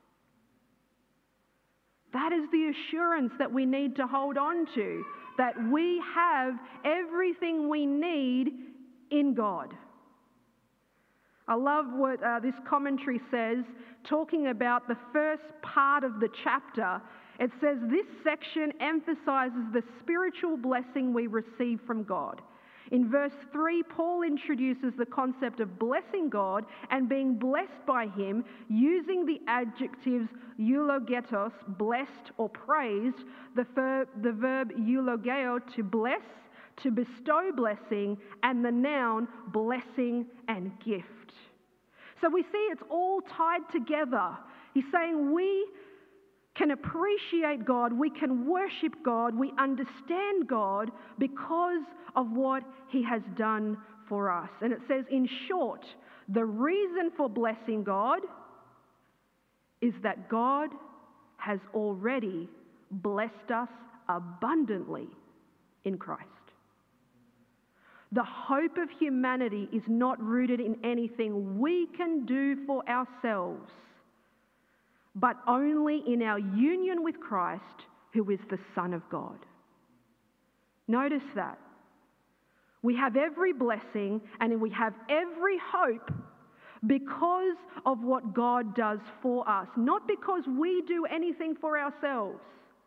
That is the assurance that we need to hold on to, that we have everything we need in God. I love what this commentary says, talking about the first part of the chapter. It says this section emphasizes the spiritual blessing we receive from God. In verse 3, Paul introduces the concept of blessing God and being blessed by Him using the adjectives eulogetos, blessed or praised, the verb eulogeo, to bless, to bestow blessing, and the noun blessing and gift. So we see it's all tied together. He's saying we can appreciate God, we can worship God, we understand God because of what He has done for us. And it says, in short, the reason for blessing God is that God has already blessed us abundantly in Christ. The hope of humanity is not rooted in anything we can do for ourselves, but only in our union with Christ, who is the Son of God. Notice that. We have every blessing and we have every hope because of what God does for us, not because we do anything for ourselves.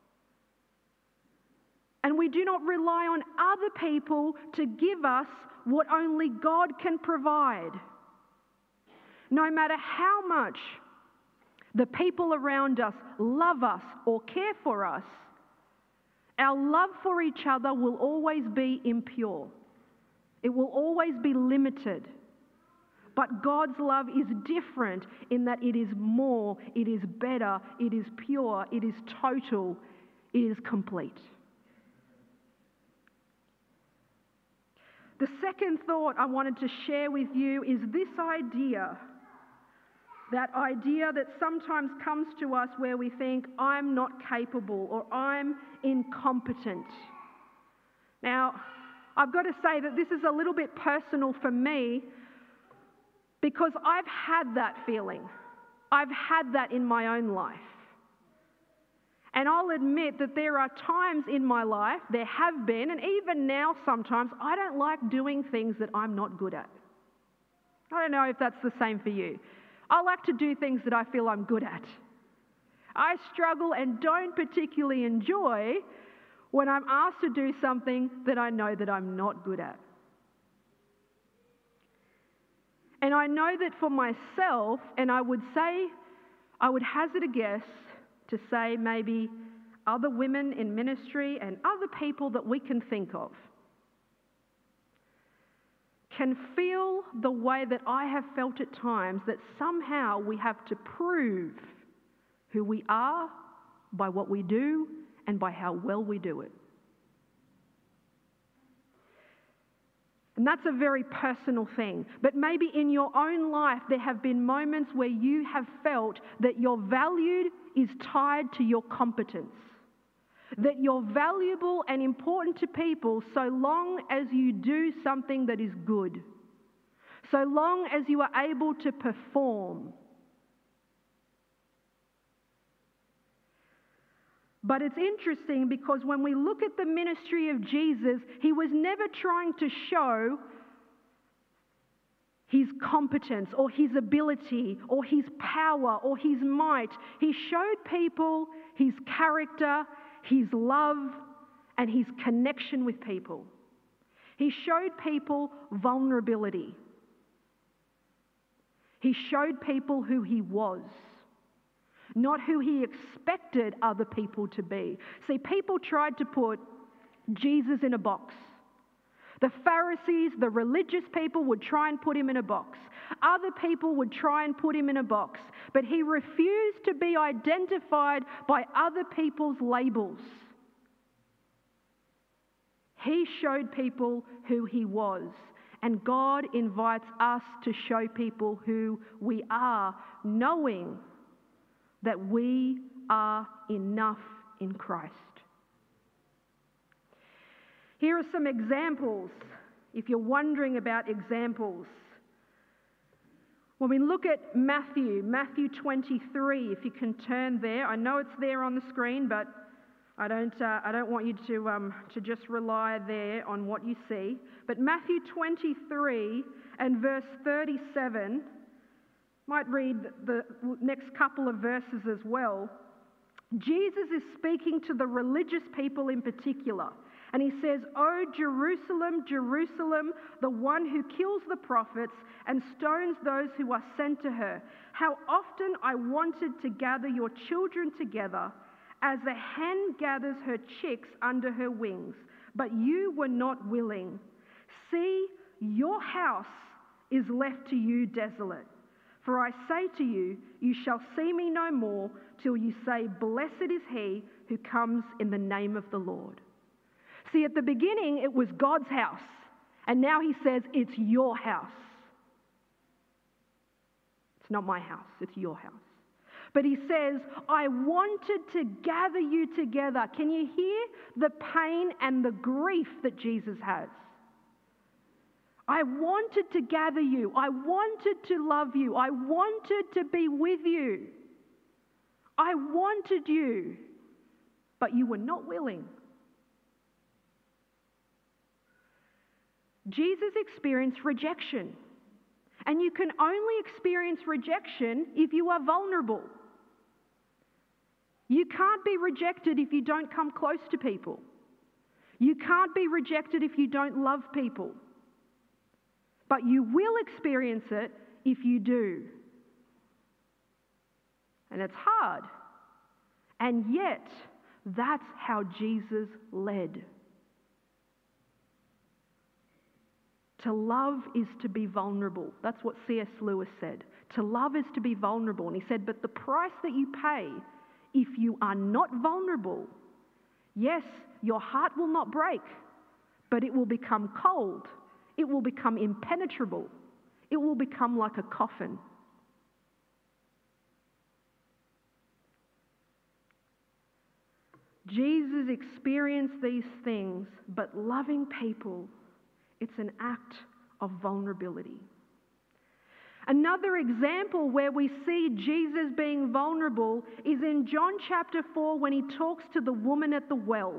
And we do not rely on other people to give us what only God can provide. No matter how much the people around us love us or care for us, our love for each other will always be impure. It will always be limited. But God's love is different in that it is more, it is better, it is pure, it is total, it is complete. The second thought I wanted to share with you is this idea that sometimes comes to us where we think, I'm not capable or I'm incompetent. Now, I've got to say that this is a little bit personal for me because I've had that feeling. I've had that in my own life. And I'll admit that there are times in my life, there have been, and even now sometimes, I don't like doing things that I'm not good at. I don't know if that's the same for you. I like to do things that I feel I'm good at. I struggle and don't particularly enjoy when I'm asked to do something that I know that I'm not good at. And I know that for myself, and I would hazard a guess to say maybe other women in ministry and other people that we can think of can feel the way that I have felt at times, that somehow we have to prove who we are by what we do and by how well we do it. And that's a very personal thing. But maybe in your own life there have been moments where you have felt that your value is tied to your competence, that you're valuable and important to people so long as you do something that is good, so long as you are able to perform. But it's interesting because when we look at the ministry of Jesus, He was never trying to show His competence or His ability or His power or His might. He showed people His character, His love, and His connection with people. He showed people vulnerability. He showed people who He was, not who He expected other people to be. See, people tried to put Jesus in a box. The Pharisees, the religious people, would try and put Him in a box. Other people would try and put Him in a box. But He refused to be identified by other people's labels. He showed people who He was. And God invites us to show people who we are, knowing that we are enough in Christ. Here are some examples, if you're wondering about examples. When we look at Matthew 23, if you can turn there. I know it's there on the screen, but I don't want you to just rely there on what you see. But Matthew 23 and verse 37, might read the next couple of verses as well. Jesus is speaking to the religious people in particular, And he says, "O Jerusalem, Jerusalem, the one who kills the prophets and stones those who are sent to her. How often I wanted to gather your children together as a hen gathers her chicks under her wings, but you were not willing. See, your house is left to you desolate. For I say to you, you shall see me no more till you say, blessed is he who comes in the name of the Lord." See, at the beginning, it was God's house. And now he says, it's your house. It's not my house, it's your house. But he says, I wanted to gather you together. Can you hear the pain and the grief that Jesus has? I wanted to gather you. I wanted to love you. I wanted to be with you. I wanted you, but you were not willing. Jesus experienced rejection. And you can only experience rejection if you are vulnerable. You can't be rejected if you don't come close to people. You can't be rejected if you don't love people. But you will experience it if you do. And it's hard. And yet, that's how Jesus led. To love is to be vulnerable. That's what C.S. Lewis said. To love is to be vulnerable. And he said, but the price that you pay if you are not vulnerable, yes, your heart will not break, but it will become cold. It will become impenetrable. It will become like a coffin. Jesus experienced these things, but loving people, it's an act of vulnerability. Another example where we see Jesus being vulnerable is in John chapter 4 when he talks to the woman at the well.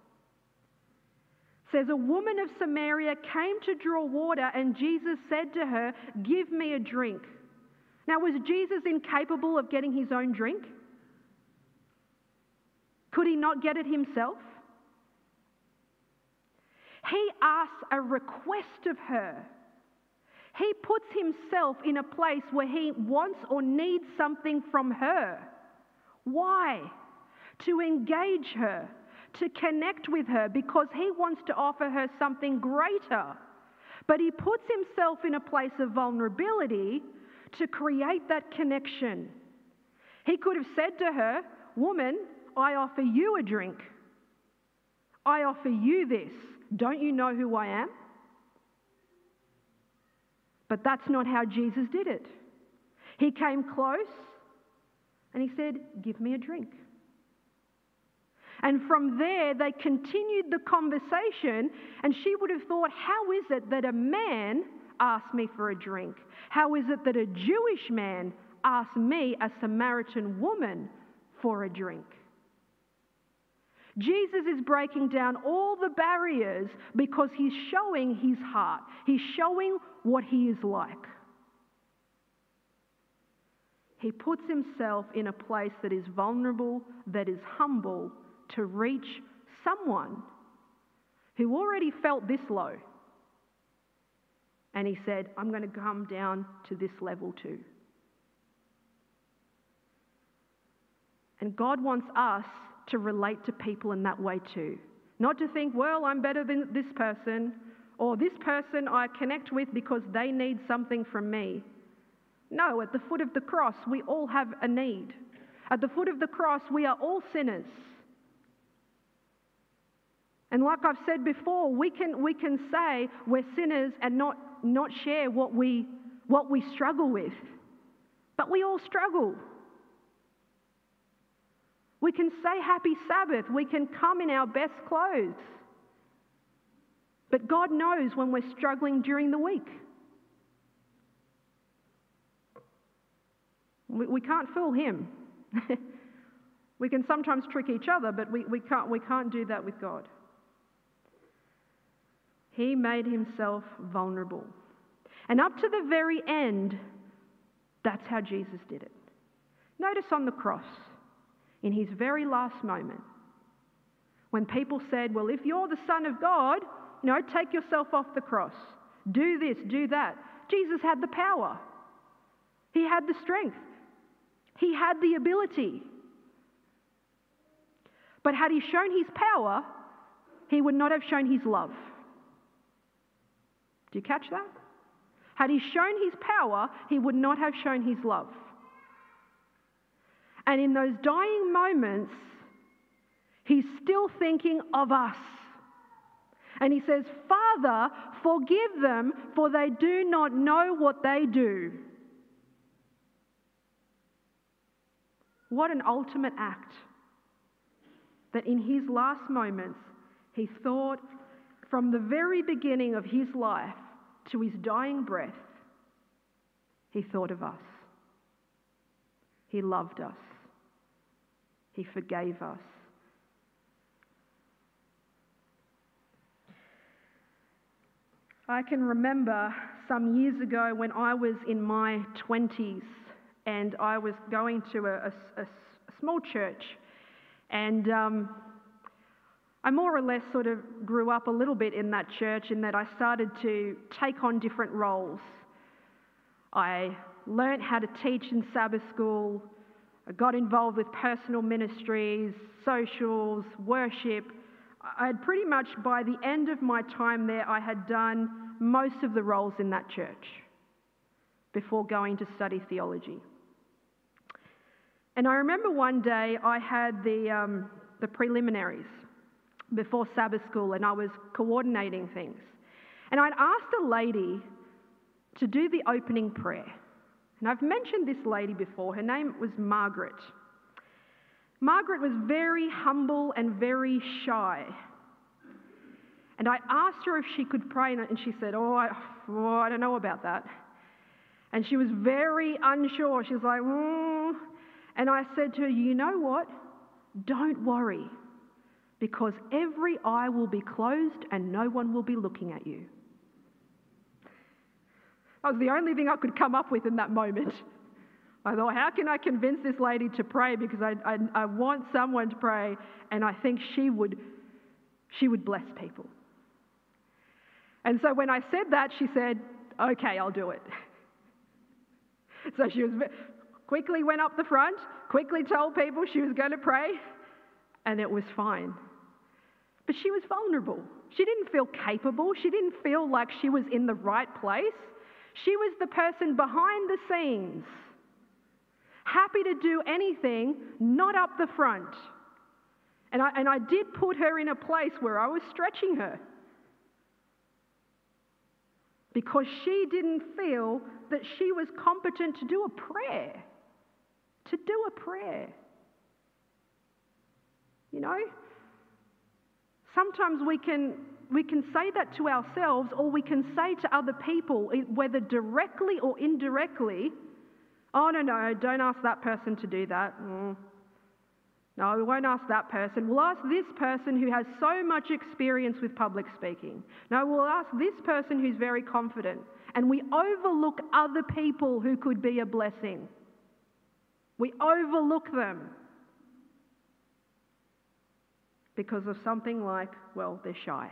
It says, a woman of Samaria came to draw water, and Jesus said to her, give me a drink. Now, was Jesus incapable of getting his own drink? Could he not get it himself? He asks a request of her. He puts himself in a place where he wants or needs something from her. Why? To engage her, to connect with her, because he wants to offer her something greater. But he puts himself in a place of vulnerability to create that connection. He could have said to her, woman, I offer you a drink. I offer you this. Don't you know who I am? But that's not how Jesus did it. He came close and he said, give me a drink. And from there, they continued the conversation, and she would have thought, how is it that a man asked me for a drink? How is it that a Jewish man asked me, a Samaritan woman, for a drink? Jesus is breaking down all the barriers because he's showing his heart. He's showing what he is like. He puts himself in a place that is vulnerable, that is humble, to reach someone who already felt this low. And he said, I'm going to come down to this level too. And God wants us to relate to people in that way too. Not to think, well, I'm better than this person, or this person I connect with because they need something from me. No, at the foot of the cross, we all have a need. At the foot of the cross, we are all sinners. And like I've said before, we can say we're sinners and not share what we struggle with. But we all struggle. We can say happy Sabbath. We can come in our best clothes. But God knows when we're struggling during the week. We can't fool him. We can sometimes trick each other, but we can't do that with God. He made himself vulnerable. And up to the very end, that's how Jesus did it. Notice on the cross, in his very last moment, When people said, well, if you're the Son of God, take yourself off the cross. Do this, do that. Jesus had the power. He had the strength. He had the ability. But had he shown his power, he would not have shown his love. Do you catch that? Had he shown his power, he would not have shown his love. And in those dying moments, he's still thinking of us. And he says, Father, forgive them, for they do not know what they do. What an ultimate act. That in his last moments, he thought from the very beginning of his life to his dying breath, he thought of us. He loved us. He forgave us. I can remember some years ago when I was in my 20s and I was going to a small church, and I more or less sort of grew up a little bit in that church in that I started to take on different roles. I learnt how to teach in Sabbath school. I got involved with personal ministries, socials, worship. I had pretty much, by the end of my time there, I had done most of the roles in that church before going to study theology. And I remember one day I had the preliminaries before Sabbath school, and I was coordinating things. And I'd asked a lady to do the opening prayer. And I've mentioned this lady before. Her name was Margaret. Margaret was very humble and very shy. And I asked her if she could pray, and she said, I don't know about that. And she was very unsure. She was like, And I said to her, you know what? Don't worry, because every eye will be closed and no one will be looking at you. That was the only thing I could come up with in that moment. I thought, how can I convince this lady to pray? Because I want someone to pray, and I think she would bless people. And so when I said that, she said, okay, I'll do it. So she quickly went up the front, quickly told people she was going to pray, and it was fine. But she was vulnerable. She didn't feel capable. She didn't feel like she was in the right place. She was the person behind the scenes, happy to do anything, not up the front. And I did put her in a place where I was stretching her, because she didn't feel that she was competent to do a prayer. To do a prayer. Sometimes we can say that to ourselves, or we can say to other people, whether directly or indirectly, oh, no, don't ask that person to do that. No, we won't ask that person. We'll ask this person who has so much experience with public speaking. No, we'll ask this person who's very confident. And we overlook other people who could be a blessing. We overlook them because of something like, well, they're shy.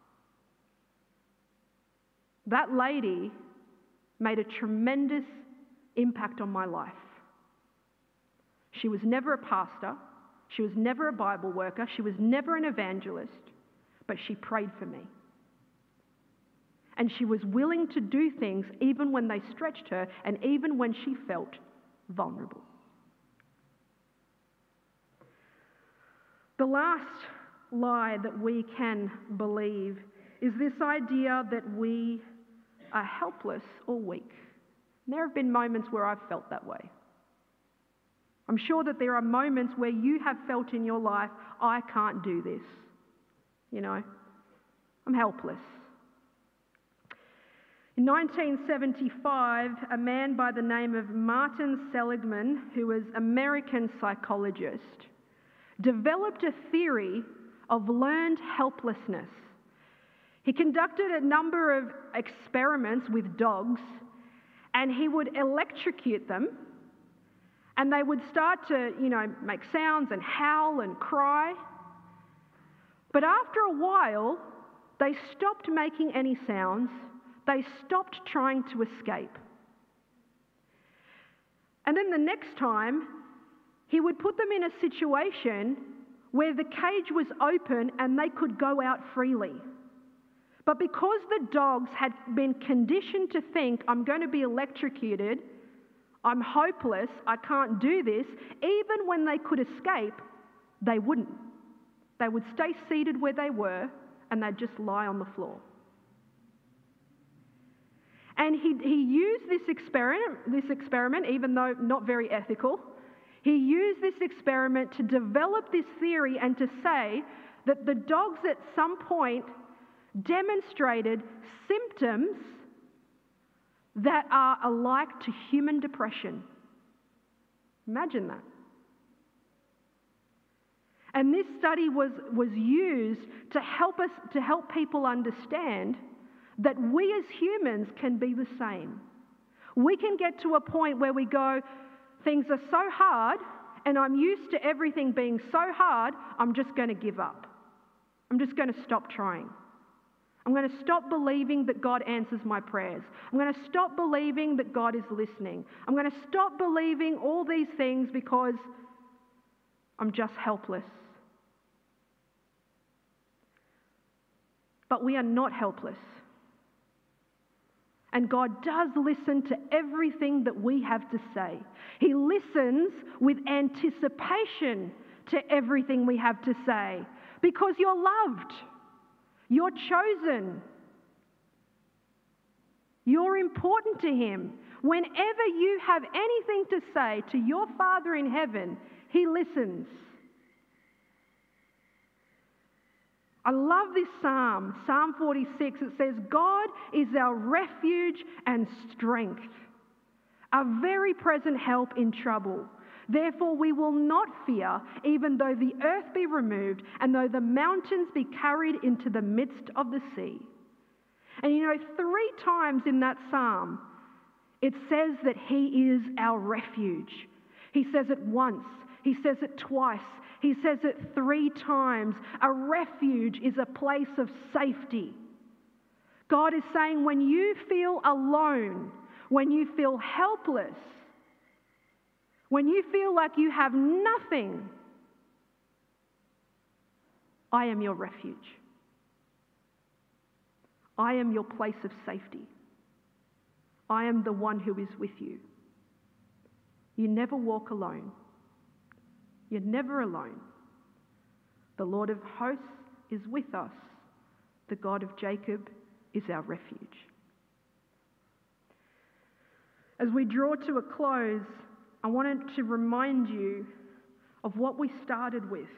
That lady made a tremendous impact on my life. She was never a pastor. She was never a Bible worker. She was never an evangelist. But she prayed for me. And she was willing to do things even when they stretched her and even when she felt vulnerable. The last lie that we can believe is this idea that we are helpless or weak. And there have been moments where I've felt that way. I'm sure that there are moments where you have felt in your life, I can't do this. I'm helpless. In 1975, a man by the name of Martin Seligman, who was an American psychologist, developed a theory of learned helplessness. He conducted a number of experiments with dogs, and he would electrocute them, and they would start to, make sounds and howl and cry. But after a while, they stopped making any sounds. They stopped trying to escape. And then the next time, he would put them in a situation where the cage was open and they could go out freely. But because the dogs had been conditioned to think, I'm going to be electrocuted, I'm hopeless, I can't do this, even when they could escape, they wouldn't. They would stay seated where they were and they'd just lie on the floor. And he used this experiment, even though not very ethical, he used this experiment to develop this theory and to say that the dogs at some point demonstrated symptoms that are alike to human depression. Imagine that. And this study was used to help people understand that we as humans can be the same. We can get to a point where we go, things are so hard and I'm used to everything being so hard, I'm just going to give up. I'm just going to stop trying. I'm going to stop believing that God answers my prayers. I'm going to stop believing that God is listening. I'm going to stop believing all these things because I'm just helpless. But we are not helpless. And God does listen to everything that we have to say. He listens with anticipation to everything we have to say because you're loved. You're chosen. You're important to Him. Whenever you have anything to say to your Father in heaven, He listens. I love this psalm, Psalm 46. It says, God is our refuge and strength, a very present help in trouble. Therefore we will not fear, even though the earth be removed, and though the mountains be carried into the midst of the sea. And 3 times in that psalm, it says that He is our refuge. He says it once. He says it twice. He says it 3 times. A refuge is a place of safety. God is saying when you feel alone, when you feel helpless, when you feel like you have nothing, I am your refuge. I am your place of safety. I am the one who is with you. You never walk alone. You're never alone. The Lord of hosts is with us. The God of Jacob is our refuge. As we draw to a close, I wanted to remind you of what we started with.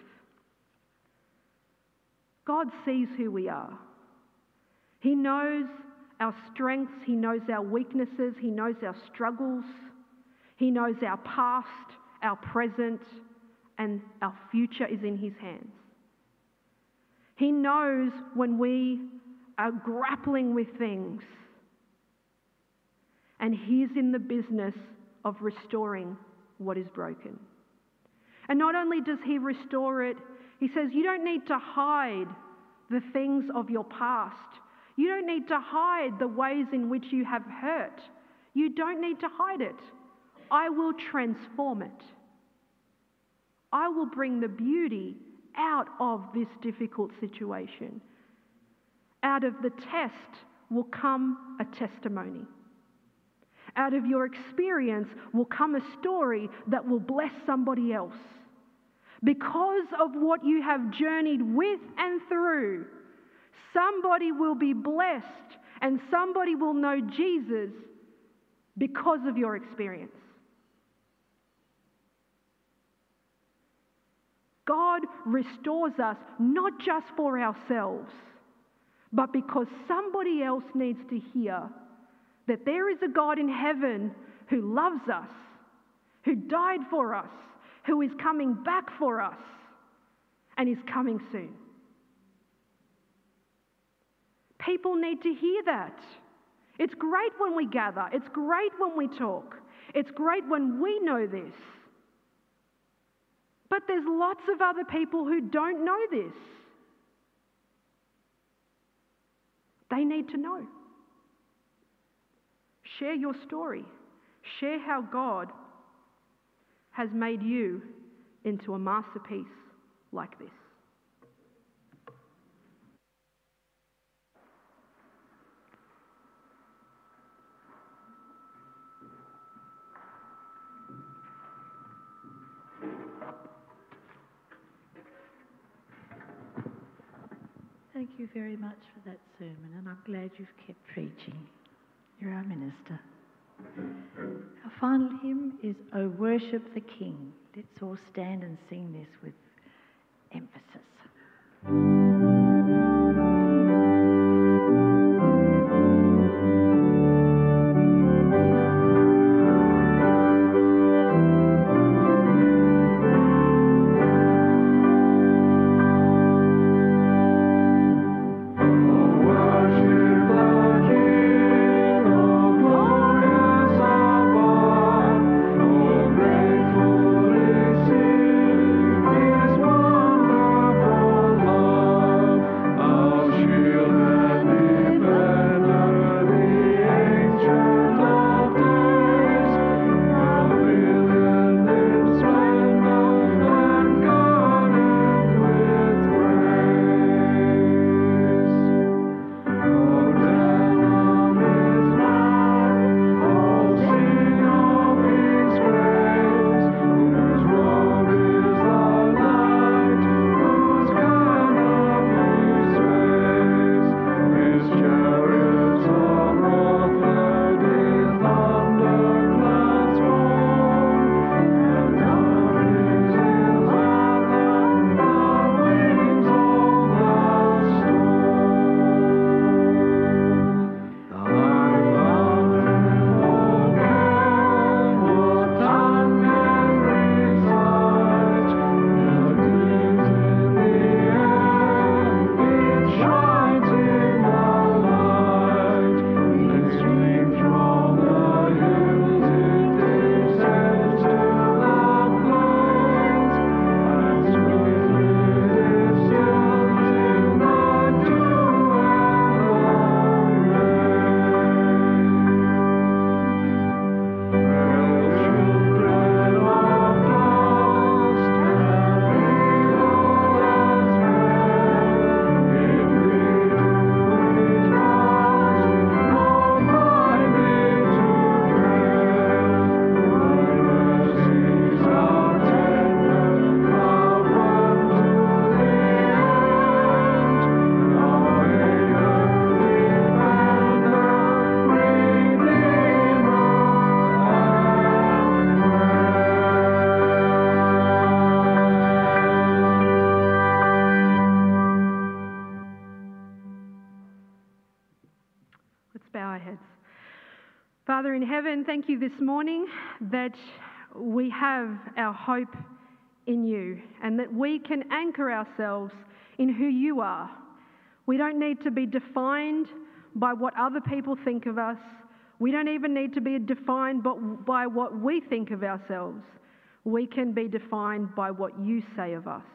God sees who we are. He knows our strengths. He knows our weaknesses. He knows our struggles. He knows our past, our present, and our future is in His hands. He knows when we are grappling with things, and He's in the business of restoring what is broken. And not only does He restore it, He says you don't need to hide the things of your past. You don't need to hide the ways in which you have hurt. You don't need to hide it. I will transform it. I will bring the beauty out of this difficult situation. Out of the test will come a testimony. Out of your experience will come a story that will bless somebody else. Because of what you have journeyed with and through, somebody will be blessed and somebody will know Jesus because of your experience. God restores us not just for ourselves, but because somebody else needs to hear that there is a God in heaven who loves us, who died for us, who is coming back for us, and is coming soon. People need to hear that. It's great when we gather. It's great when we talk. It's great when we know this. But there's lots of other people who don't know this. They need to know. Share your story. Share how God has made you into a masterpiece like this. Thank you very much for that sermon, and I'm glad you've kept preaching. You're our minister. Our final hymn is O Worship the King. Let's all stand and sing this with emphasis. Father in heaven, thank you this morning that we have our hope in you and that we can anchor ourselves in who you are. We don't need to be defined by what other people think of us. We don't even need to be defined by what we think of ourselves. We can be defined by what you say of us.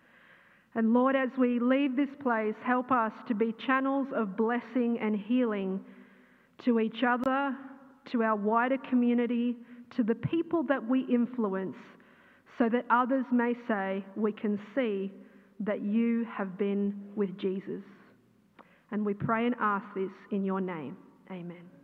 And Lord, as we leave this place, help us to be channels of blessing and healing to each other, to our wider community, to the people that we influence, so that others may say, we can see that you have been with Jesus. And we pray and ask this in your name. Amen.